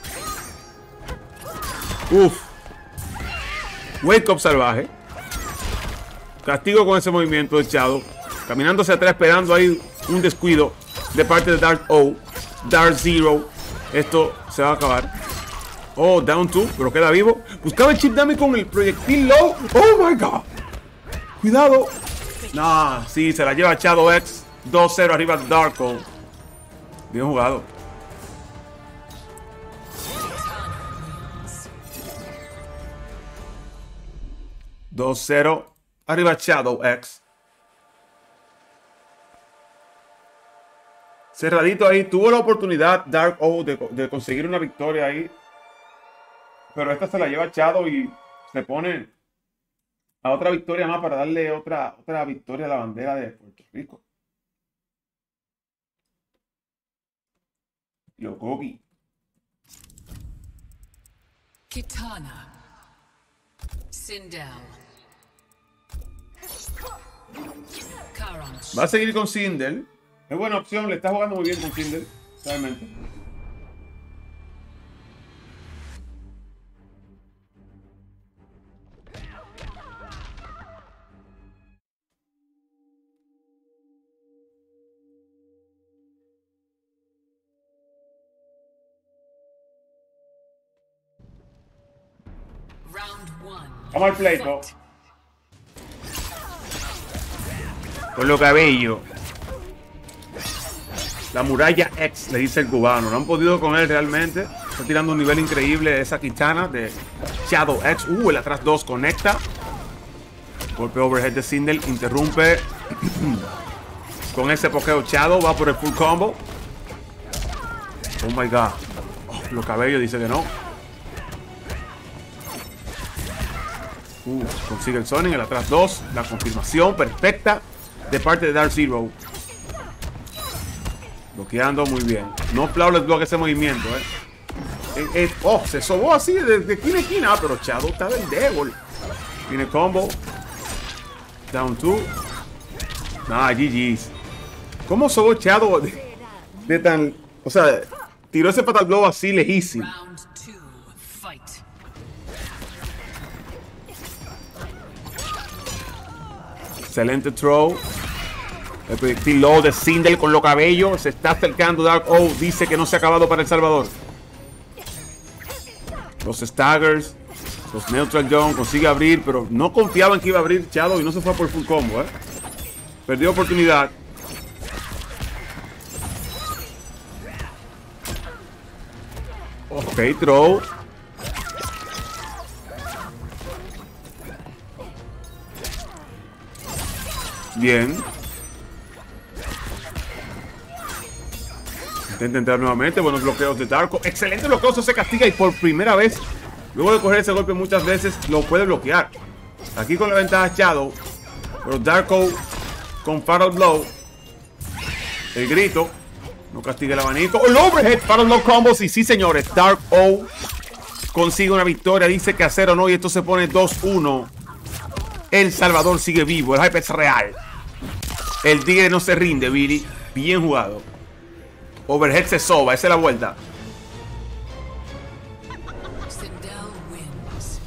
Uf. Wake up salvaje. Castigo con ese movimiento de Shadow. Caminando hacia atrás esperando ahí un descuido de parte de Dark O. Dark Zero. Esto se va a acabar. Oh, down 2, pero queda vivo. Buscaba el chip dummy con el proyectil low. Oh my god. Cuidado. Nah, sí, se la lleva Shadow X. 2-0 arriba de Darko. Bien jugado. Arriba Shadow X. Cerradito ahí. Tuvo la oportunidad Dark O de conseguir una victoria ahí. Pero esta se la lleva Shadow y se pone a otra victoria más para darle otra victoria a la bandera de Puerto Rico. Yogogi. Kitana. Sindel. Karanch. Va a seguir con Sindel. Es buena opción, le está jugando muy bien con Sindel, realmente. Vamos al play, po. Con los cabellos. La muralla X, le dice el cubano. No han podido con él realmente. Está tirando un nivel increíble esa Kitana de Shadow X. El atrás 2 conecta. Golpe overhead de Sindel. Interrumpe. Con ese pokeo Shadow. Va por el full combo. Oh my god. Oh, los cabellos dice que no. Consigue el Sonic. El atrás 2. La confirmación perfecta de parte de Dark Zero. Bloqueando muy bien. No flawless block ese movimiento, oh, se sobó así de esquina a esquina. Pero Shadow está del devil. Tiene combo. Down 2. Nah, GG's. ¿Cómo sobó Shadow de tan... O sea, tiró ese fatal blow así lejísimo. Round 2, fight. Excelente throw. El proyectil low de Sindel con los cabellos. Se está acercando Dark O. Dice que no se ha acabado para El Salvador. Los staggers. Los neutral jump. Consigue abrir, pero no confiaba en que iba a abrir Shadow y no se fue por full combo. Perdió oportunidad. Ok, throw. Bien. Intenta entrar nuevamente. Buenos bloqueos de Darko. Excelente bloqueo. Se castiga y por primera vez, luego de coger ese golpe muchas veces, lo puede bloquear. Aquí con la ventaja Shadow. Pero Darko con Fatal Blow. El grito. No castiga el abanico. El overhead. Fatal Blow combos. Y sí, señores. Dark O consigue una victoria. Dice que a 0 no. Y esto se pone 2-1. El Salvador sigue vivo. El hype es real. El tigre no se rinde, Billy. Bien jugado. Overhead se soba. Esa es la vuelta. Sindel wins.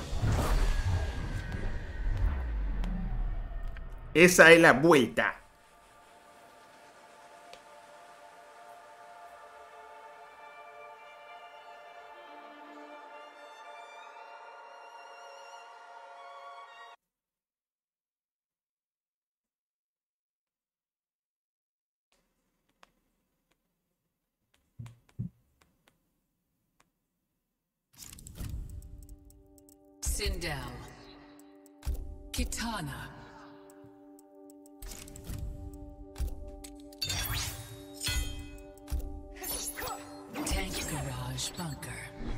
Esa es la vuelta. Sindel. Kitana. Tank Garage Bunker.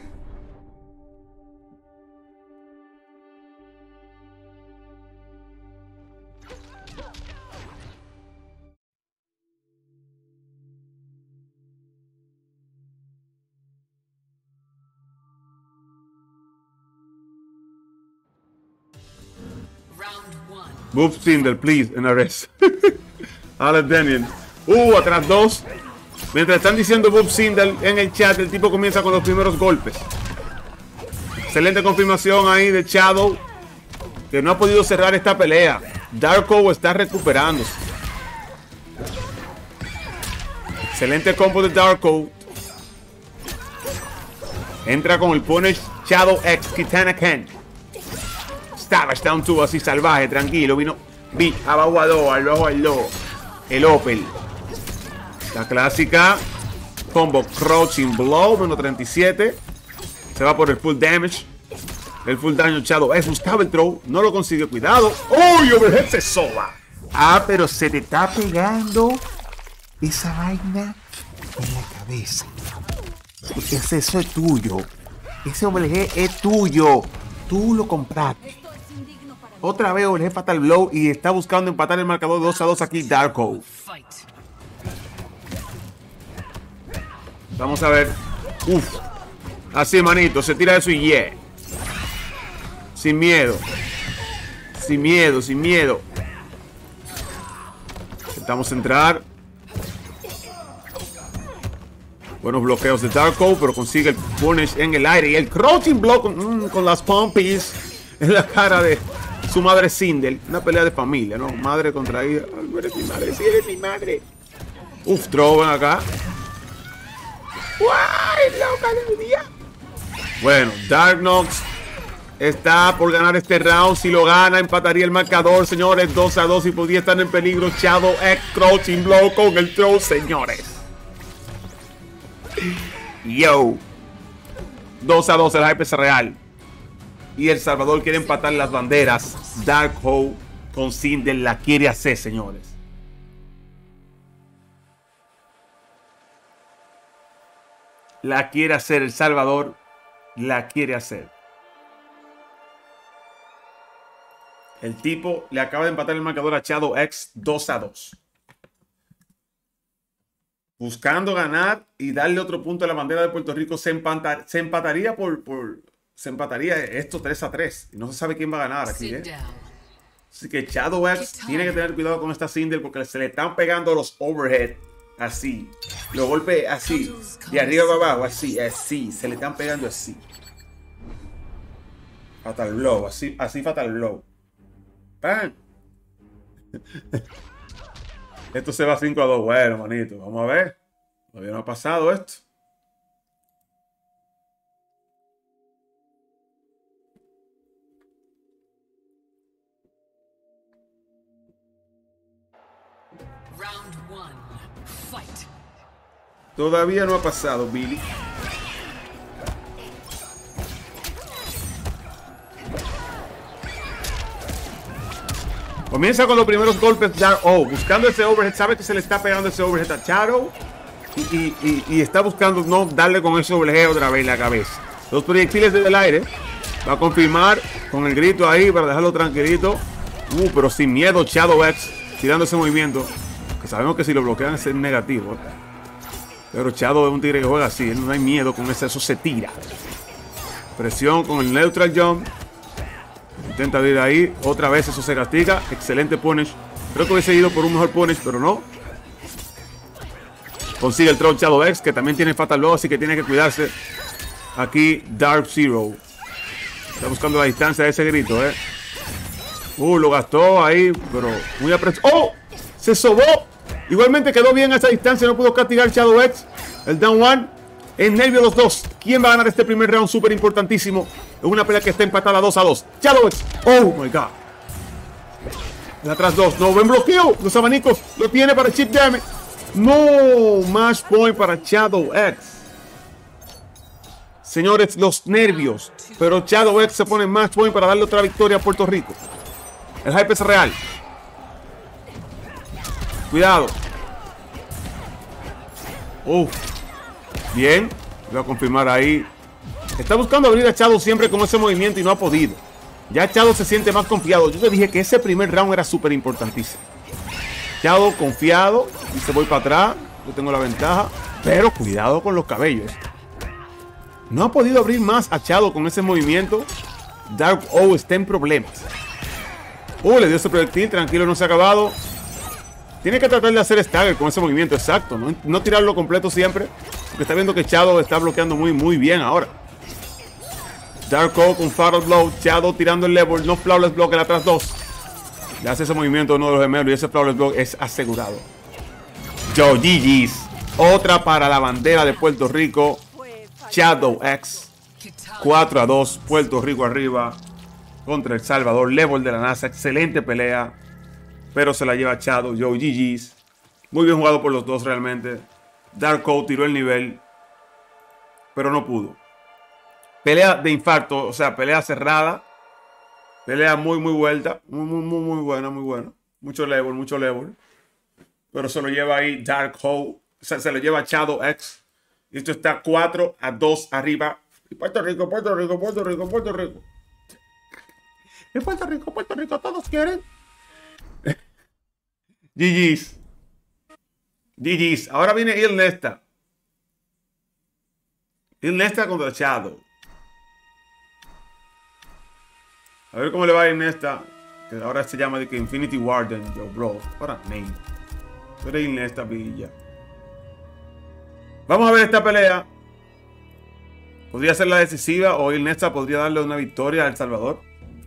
Round 1. Move Sindel, please, en arrest. Alex Daniel. Atrás 2. Mientras están diciendo Bob Sindel en el chat, el tipo comienza con los primeros golpes. Excelente confirmación ahí de Shadow, que no ha podido cerrar esta pelea. Darko está recuperándose. Excelente combo de Darko. Entra con el punish Shadow X Kitana Ken. Savage down 2 así salvaje, tranquilo. Vino abajo a 2, al bajo al 2. El Opel. La clásica combo Crouching Blow, menos 37. Se va por el full damage. El full daño Shadow. Buscaba el throw. No lo consigue. Cuidado. ¡Uy! Overhead se soba. Ah, pero se te está pegando esa vaina en la cabeza. Eso es tuyo. Ese overhead es tuyo. Tú lo compraste. Otra vez overhead Fatal Blow y está buscando empatar el marcador 2-2 aquí Darko. Fight. Vamos a ver. Así, manito. Se tira eso y yeah. Sin miedo. Sin miedo, sin miedo. Intentamos entrar. Buenos bloqueos de Darko, pero consigue el punish en el aire. Y el crouching block con las pompies en la cara de su madre Sindel. Una pelea de familia, ¿no? Madre contra hija. No eres mi madre, sí eres mi madre. Throw ven acá. ¡Guay! ¡Loca del día! Bueno, Dark Nox está por ganar este round. Si lo gana, empataría el marcador, señores. 2-2 y podría estar en peligro. Shadow X Crouching Blow con el throw, señores. Yo. 2-2, el hype es real. y El Salvador quiere empatar las banderas. Dark Hole con Sindel la quiere hacer, señores. La quiere hacer El Salvador. La quiere hacer. El tipo le acaba de empatar el marcador a Shadow X 2-2. Buscando ganar y darle otro punto a la bandera de Puerto Rico. Se empataría se empataría esto 3-3. Y no se sabe quién va a ganar aquí, Sit down. Así que Shadow X tiene que tener cuidado con esta Sindel porque se le están pegando los overhead. Así. Los golpes así. De arriba para abajo. Así. Se le están pegando así. Fatal blow. Así fatal blow. ¡Pam! Esto se va 5-2. Bueno, manito. Vamos a ver. Todavía no ha pasado esto. Round one. Fight. Todavía no ha pasado, Billy. Comienza con los primeros golpes. Buscando ese overhead. Sabe que se le está pegando ese overhead a Shadow. Y está buscando no darle con ese overhead otra vez en la cabeza. Los proyectiles desde el aire. Va a confirmar con el grito ahí para dejarlo tranquilito. Pero sin miedo Shadow X tirando ese movimiento. Que sabemos que si lo bloquean es negativo. Pero Shadow es un tigre que juega así. No hay miedo con eso se tira. Presión con el neutral jump. Intenta ir ahí. Otra vez eso se castiga. Excelente punish. Creo que hubiese ido por un mejor punish, pero no. Consigue el throw Shadow X, que también tiene Fatal Blow, así que tiene que cuidarse. Aquí Dark Zero. Está buscando la distancia de ese grito, lo gastó ahí, pero muy apresurado. ¡Oh! Se sobó. Igualmente quedó bien a esa distancia. No pudo castigar Shadow X. El down one. En nervio los dos. ¿Quién va a ganar este primer round? Súper importantísimo. Es una pelea que está empatada 2-2. Shadow X. Oh my god. El atrás 2. No, buen bloqueo. Los abanicos. Lo tiene para chip damage. No. Match point para Shadow X. Señores, los nervios. Pero Shadow X se pone en match point para darle otra victoria a Puerto Rico. El hype es real. Cuidado. Bien. Voy a confirmar ahí. Está buscando abrir a Shadow siempre con ese movimiento y no ha podido. Ya Shadow se siente más confiado. Yo te dije que ese primer round era súper importantísimo. Shadow confiado. Dice voy para atrás. Yo tengo la ventaja. Pero cuidado con los cabellos. No ha podido abrir más a Shadow con ese movimiento. Dark O está en problemas. Le dio ese proyectil. Tranquilo, no se ha acabado. Tiene que tratar de hacer stagger con ese movimiento, exacto. No tirarlo completo siempre. Porque está viendo que Shadow está bloqueando muy bien ahora. Dark O con Fatal Blow. Shadow tirando el level. No flawless block el atrás 2. Le hace ese movimiento a uno de los gemelos. Y ese flawless block es asegurado. GG's. Otra para la bandera de Puerto Rico. Shadow X. 4-2. Puerto Rico arriba. Contra El Salvador. Level de la NASA. Excelente pelea. Pero se la lleva Shadow. GG's. Muy bien jugado por los dos realmente. Dark O tiró el nivel. Pero no pudo. Pelea de infarto. O sea, pelea cerrada. Pelea muy vuelta. Muy buena, muy buena. Mucho level. Pero se lo lleva ahí Dark O. O sea, se lo lleva Shadow X. Y esto está 4-2 arriba. Y Puerto Rico. En Puerto Rico todos quieren. GG's. Ahora viene Il Nesta. Il Nesta contra Shadow. A ver cómo le va a Il Nesta. Que ahora se llama de que Infinity Warden. Yo, bro. What a name. Tú eres Il Nesta, Villa. Vamos a ver esta pelea. Podría ser la decisiva o Il Nesta podría darle una victoria a El Salvador.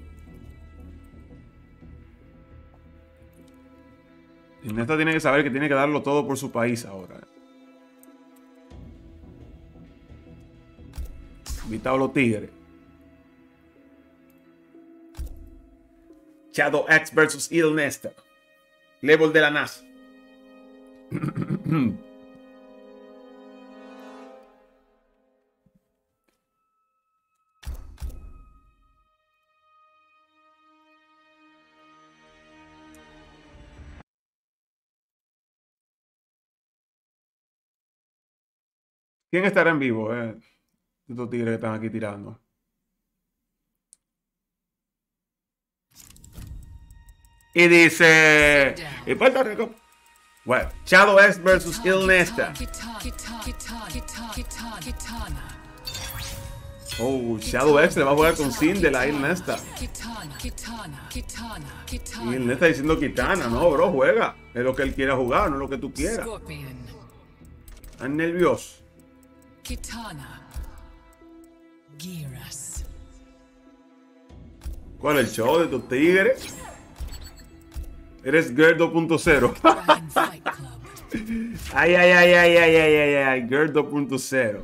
Il Nesta tiene que saber que tiene que darlo todo por su país ahora. Invitado a los Tigres. Shadow X versus Il Nesta. Level de la NASA. ¿Quién estará en vivo? Estos tigres que están aquí tirando. Y dice... Y Puerto Rico. Bueno, Shadow X versus Il Nesta. Oh, Shadow X le va a jugar con Sin de la Il Nesta. Y Il Nesta diciendo Kitana. No, bro, juega. Es lo que él quiera jugar, no es lo que tú quieras. Están nerviosos. ¿Cuál es el show de tus tigres? Eres Girl 2.0. Ay, ay, ay, ay, ay, ay, ay, ay, Girl 2.0.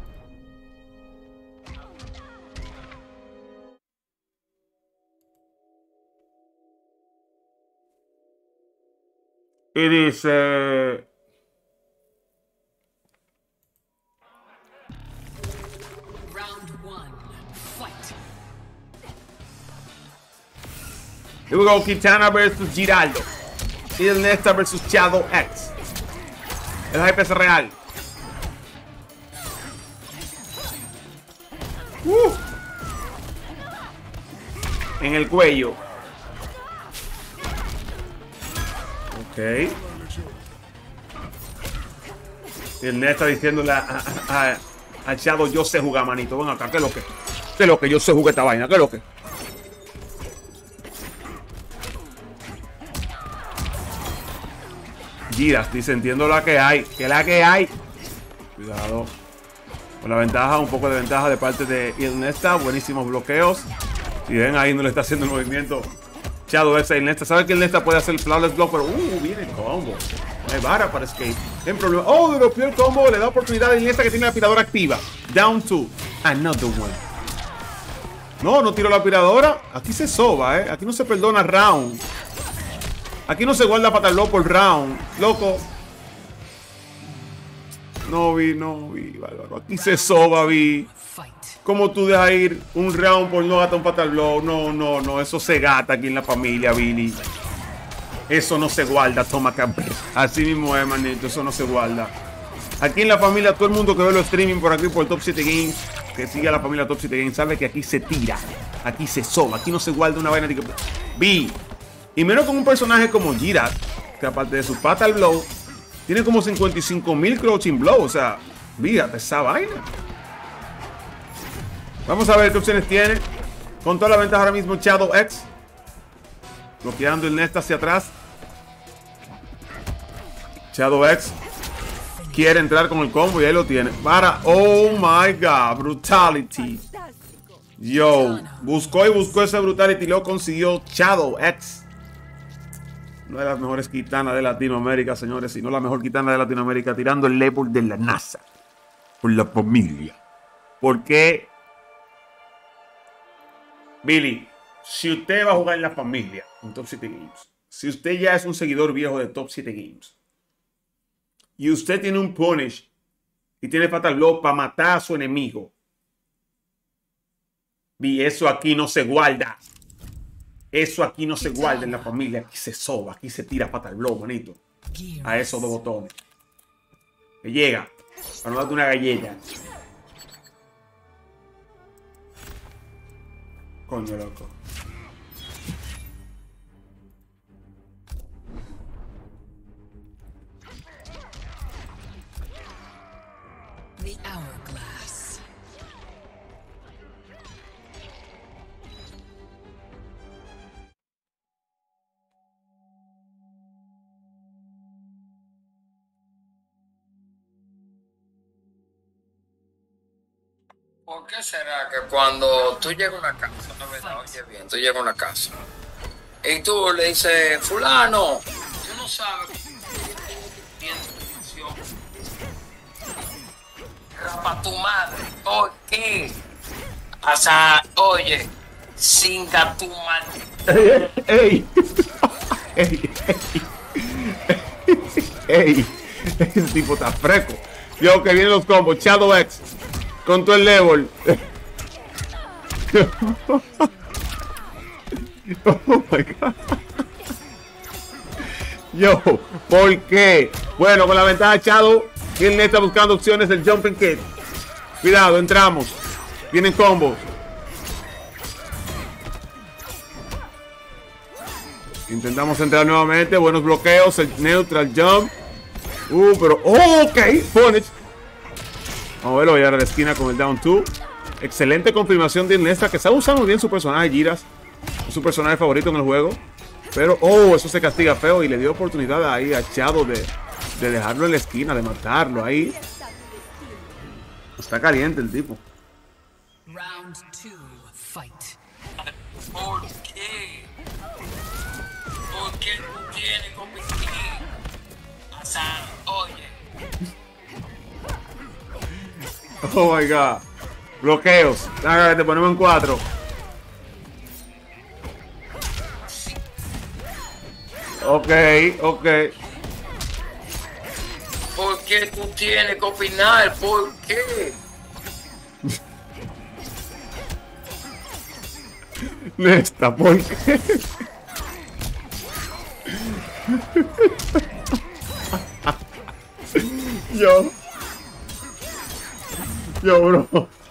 Y dice... Here we go, Kitana versus Giraldo. Il Nesta versus Shadow X. El hype es real. En el cuello. Ok. Il Nesta diciéndole a Shadow, yo sé jugar, manito. Ven acá, ¿qué es lo que? ¿Qué es lo que? Yo sé jugar esta vaina, ¿qué es lo que? Giras, dice, entiendo la que hay. Que la que hay. Cuidado. Con la ventaja, un poco de ventaja de parte de Il Nesta. Buenísimos bloqueos. Si ven, ahí no le está haciendo el movimiento Shadow X a Il Nesta. Sabe que Il Nesta puede hacer el flawless block, pero viene el combo. No hay vara para escape. En problema. Oh, dropeó el combo. Le da oportunidad a Il Nesta que tiene la aspiradora activa. Down to another one. No, no tiró la aspiradora. Aquí se soba, Aquí no se perdona round. Aquí no se guarda Fatal Blow por round. Loco. No vi, bárbaro. Aquí se soba, vi. ¿Cómo tú dejas ir un round por no gastar un Fatal Blow? No. Eso se gata aquí en la familia, Billy. Eso no se guarda, toma campeón. Así mismo es, manito. Eso no se guarda. Aquí en la familia, todo el mundo que ve los streaming por aquí, por Top 7 Games, que sigue a la familia Top 7 Games, sabe que aquí se tira. Aquí se soba. Aquí no se guarda una vaina de que... Vi. Y menos con un personaje como Girat, que aparte de su Fatal Blow, tiene como 55,000 Crouching Blow. O sea, fíjate esa vaina. Vamos a ver qué opciones tiene. Con toda la ventaja ahora mismo Shadow X. Bloqueando el Nesta hacia atrás. Shadow X quiere entrar con el combo y ahí lo tiene. Para, oh my god, Brutality. Yo, buscó ese Brutality y lo consiguió Shadow X. Una de las mejores Kitanas de Latinoamérica, señores, si no la mejor Kitana de Latinoamérica, tirando el label de la NASA. Por la familia. ¿Por qué? Billy, si usted va a jugar en la familia, en Top 7 Games, si usted ya es un seguidor viejo de Top 7 Games, y usted tiene un Punish y tiene Fatal Blow para matar a su enemigo, y eso aquí no se guarda. Eso aquí no se guarda en la familia. Aquí se soba, aquí se tira Fatal Blow, manito. A esos dos botones. Que llega. Para no darte una galleta. Coño, loco. The hourglass. ¿Por qué será que cuando tú llegas a una casa, no me da, oye bien, tú llegas a una casa y tú le dices, fulano, tú no sabes bien tu función, rapa tu madre, ¿por qué? O sea, oye, singa tu madre. ¡Ey! ¡Ey! Ese tipo está fresco. Yo, que vienen los combos. Shadow X. Con todo el level. Oh my god. Yo, ¿por qué? Bueno, con la ventaja Shadow Y el Nesta buscando opciones del Jumping Kit. Cuidado, entramos. Vienen combos. Intentamos entrar nuevamente. Buenos bloqueos. El neutral jump. Pero... Oh, ok. Punish. Vamos a verlo. Voy a la esquina con el down 2. Excelente confirmación de Nesta, que está usando bien su personaje, Giras. Es su personaje favorito en el juego. Pero, eso se castiga feo. Y le dio oportunidad ahí a Shadow de dejarlo en la esquina, de matarlo ahí. Está caliente el tipo. Round 2, fight. ¿Por qué? ¿Por qué tú tienes con mi Hassan, oye. Oh my god. Bloqueos. Te ponemos en 4. Ok. ¿Por qué tú tienes que opinar? ¿Por qué? Nesta, ¿por qué? Yo, bro.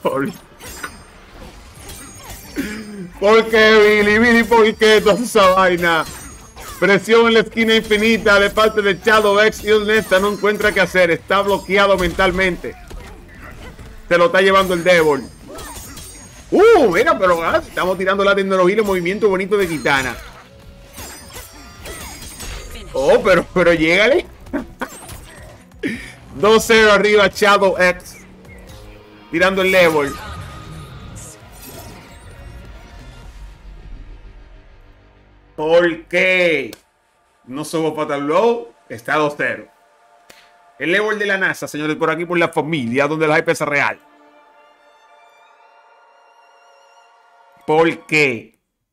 ¿Por qué, Billy? ¿Por qué tú haces esa vaina? Presión en la esquina infinita de parte de Shadow X y el Nesta no encuentra qué hacer. Está bloqueado mentalmente. Se lo está llevando el Devil. Mira, pero estamos tirando la tecnología y el movimiento bonito de Kitana. Pero llégale. 2-0 arriba Shadow X. Tirando el level. ¿Por qué? No somos Fatal Blow. Está 2-0. El level de la NASA, señores, por aquí por la familia, donde la hype es real. ¿Por qué?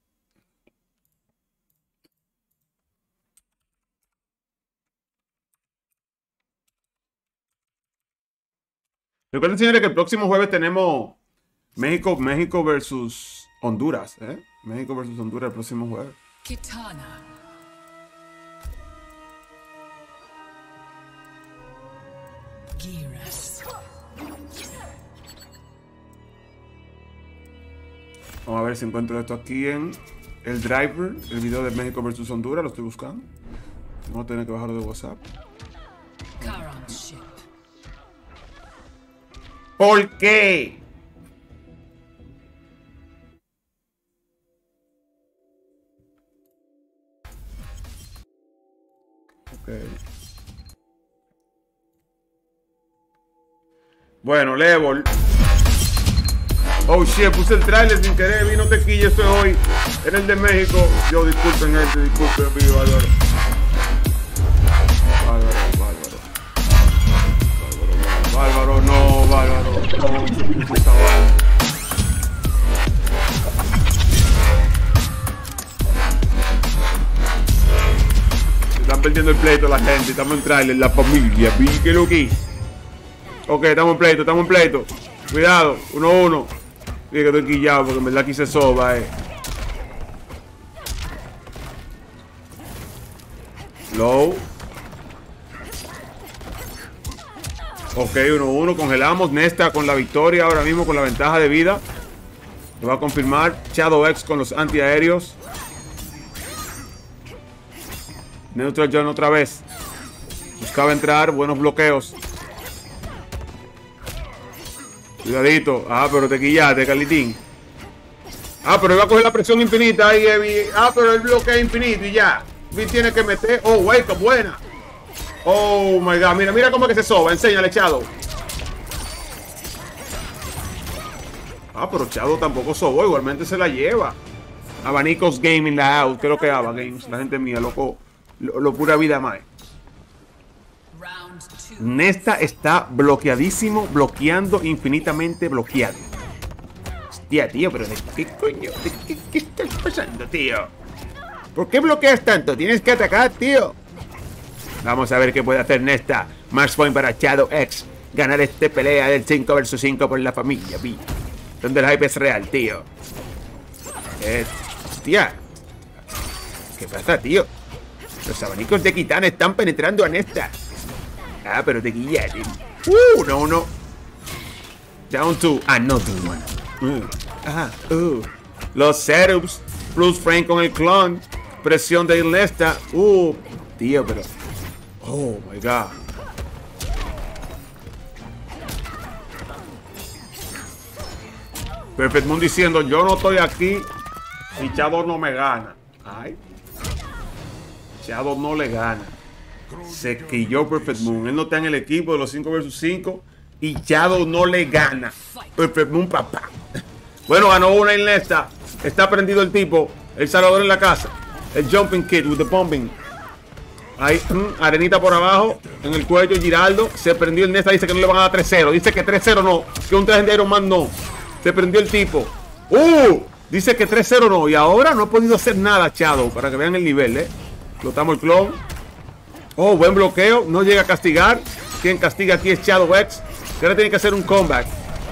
Recuerden, señores, que el próximo jueves tenemos México versus Honduras, ¿eh? México versus Honduras el próximo jueves. Kitana. Geras. Vamos a ver si encuentro esto aquí en el driver, el video de México versus Honduras, lo estoy buscando. Vamos a tener que bajarlo de WhatsApp. Charon ship. ¿Por qué? Okay. Bueno, level. Oh shit, puse el trailer sin querer, vino tequilla, estoy hoy. Era el de México. Yo, disculpen, gente, disculpen, amigo Álvaro. Bárbaro, no, Bárbaro. No, están perdiendo el pleito la gente, estamos en trailer, la familia, ¿qué lo que? Ok, estamos en pleito, Cuidado, 1-1. Fíjate que estoy quillado porque en verdad aquí se soba, Low. Ok, 1-1, congelamos. Nesta con la victoria ahora mismo, con la ventaja de vida. Lo va a confirmar Shadow X con los antiaéreos. Neutral John otra vez. Buscaba entrar, buenos bloqueos. Cuidadito. Pero te quillaste, Carlitín. Pero iba a coger la presión infinita ahí, Evi. Pero el bloqueo infinito y ya. Vi tiene que meter. Wake up, buena. Oh my god, mira cómo es que se soba. Enséñale, Shadow. Pero Shadow tampoco sobó, igualmente se la lleva. Abanicos Gaming la house. ¿Qué es lo que Aba Games? La gente mía, loco. Lo pura vida más. Nesta está bloqueadísimo, bloqueando infinitamente bloqueado. Hostia, tío, pero ¿qué coño? ¿Qué estás pasando, tío? ¿Por qué bloqueas tanto? Tienes que atacar, tío. Vamos a ver qué puede hacer Nesta. Más point para Shadow X. Ganar esta pelea del 5 vs 5 por la familia, vi. Donde el hype es real, tío. Hostia. ¿Qué pasa, tío? Los abanicos de Kitana están penetrando a Nesta. Pero te guillaron. No. Down to another one. Los setups. Plus Frank con el clon. Presión de Iniesta. Tío, pero. Oh my god. Perfect Moon diciendo: yo no estoy aquí y Shadow no me gana. Ay. Shadow no le gana. Se quilló Perfect Moon. Él no está en el equipo de los 5 vs 5 y Shadow no le gana. Perfect Moon, papá. Bueno, ganó una Iniesta. Está prendido el tipo. El Salvador en la casa. El Jumping Kid with the bombing. Ahí, arenita por abajo. En el cuello, Giraldo. Se prendió el Iniesta. Dice que no le van a dar 3-0. Dice que 3-0 no. Que un traje de Iron Man no. Se prendió el tipo. Dice que 3-0 no. Y ahora no ha podido hacer nada, Shadow. Para que vean el nivel, Explotamos el clon. Buen bloqueo. No llega a castigar. Quien castiga aquí es Shadow X. Que ahora tiene que hacer un comeback.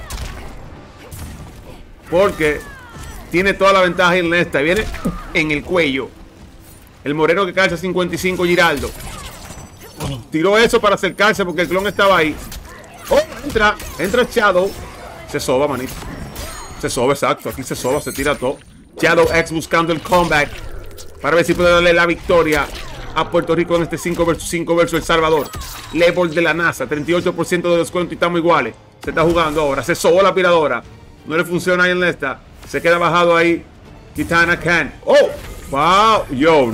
Porque tiene toda la ventaja en esta. Viene en el cuello. El moreno que calza 55, Giraldo. Tiró eso para acercarse porque el clon estaba ahí. Entra Shadow. Se soba, manito. Se soba, exacto. Aquí se soba, se tira todo. Shadow X buscando el comeback para ver si puede darle la victoria a Puerto Rico en este 5 vs 5 versus El Salvador. Level de la NASA, 38% de descuento y estamos iguales. Se está jugando ahora. Se sobó la aspiradora. No le funciona ahí en esta. Se queda bajado ahí. Kitana Khan. Wow.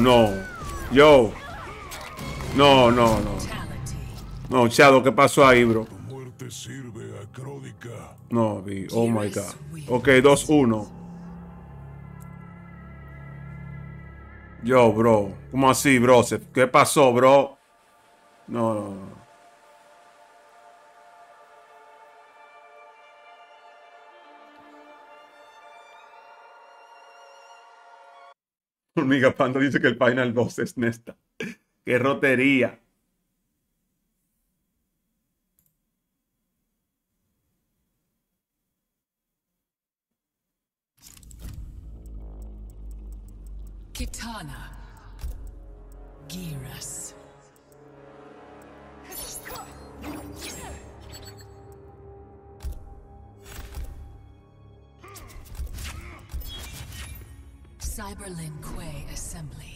No, Shadow, ¿qué pasó ahí, bro? No, vi. Oh my god. Ok, 2-1. Bro. ¿Cómo así, bro? ¿Qué pasó, bro? No. Hormiga Panda dice que el Final Boss es Nesta. ¡Qué rotería! Kitana. Geras. Cyberlin Quay Assembly.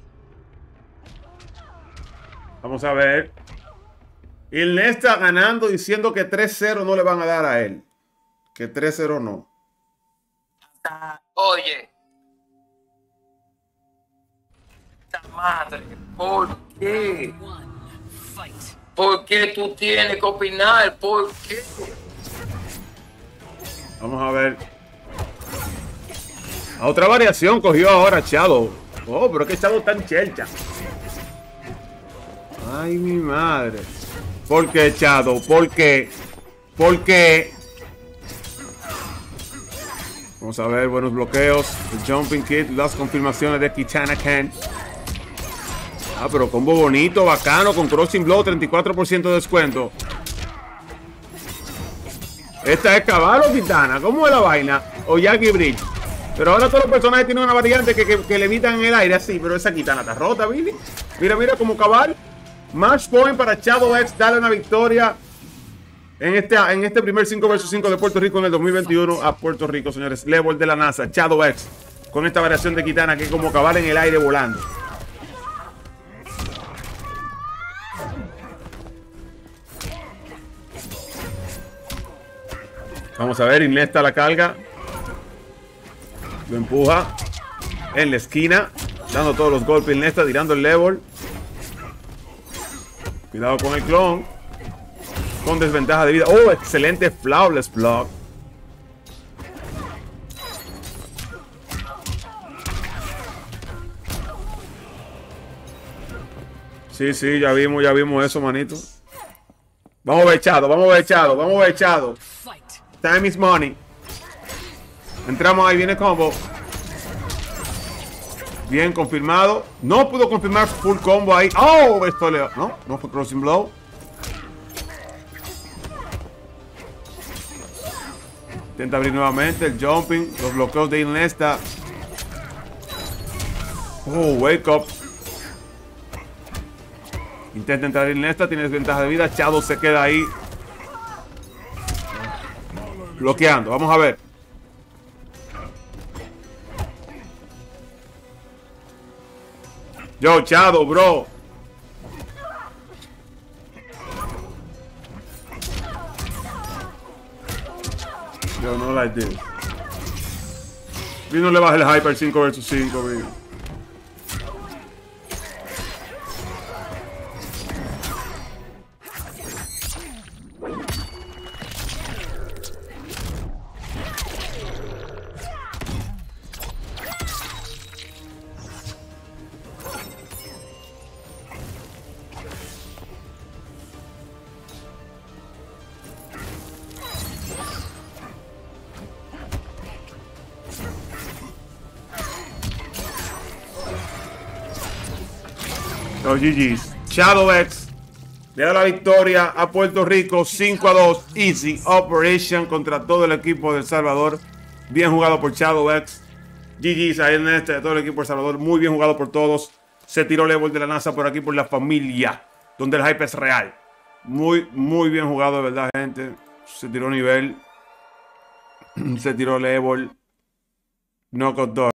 Vamos a ver. Iniesta ganando diciendo que 3-0 no le van a dar a él. Que 3-0 no. Oye. Madre, ¿por qué? ¿Por qué tú tienes que opinar? ¿Por qué? Vamos a ver. A otra variación cogió ahora Shadow. Pero es que Shadow está en chelcha. Ay, mi madre. ¿Por qué, Shadow? ¿Por qué? ¿Por qué? Vamos a ver, buenos bloqueos. El Jumping Kid, las confirmaciones de Kitana Khan. Pero combo bonito, bacano, con Crossing Blow, 34% de descuento. Esta es Caballo Kitana, ¿cómo es la vaina? O Jackie Bridge. Pero ahora todos los personajes tienen una variante que levitan en el aire así, pero esa Kitana está rota, Billy. Mira, como Caballo. Match point para Shadow X, darle una victoria en este primer 5 vs 5 de Puerto Rico en el 2021 a Puerto Rico, señores. Level de la NASA, Shadow X, con esta variación de Kitana que es como Caballo en el aire volando. Vamos a ver, Iniesta la carga. Lo empuja en la esquina, dando todos los golpes. Iniesta tirando el level. Cuidado con el clon. Con desventaja de vida. Excelente flawless block. Sí, ya vimos eso, manito. Vamos a ver, Shadow. Time is money. Entramos ahí, viene combo. Bien, confirmado. No pudo confirmar full combo ahí. Esto le... No fue Crossing Blow. Intenta abrir nuevamente el Jumping. Los bloqueos de Iniesta. Wake up. Intenta entrar Iniesta. Tiene desventaja de vida. Shadow se queda ahí Bloqueando. Vamos a ver. Yo, Shadow, bro. Yo, no like this. Vino le baja el hyper 5 vs 5, vino. Los GG's. Shadow X le da la victoria a Puerto Rico 5-2. Easy Operation contra todo el equipo de El Salvador. Bien jugado por Shadow X. GG's ahí en todo el equipo de El Salvador. Muy bien jugado por todos. Se tiró Level de la NASA por aquí por la familia, donde el hype es real. Muy bien jugado, de verdad, gente. Se tiró nivel. Se tiró Level. Knockout 2.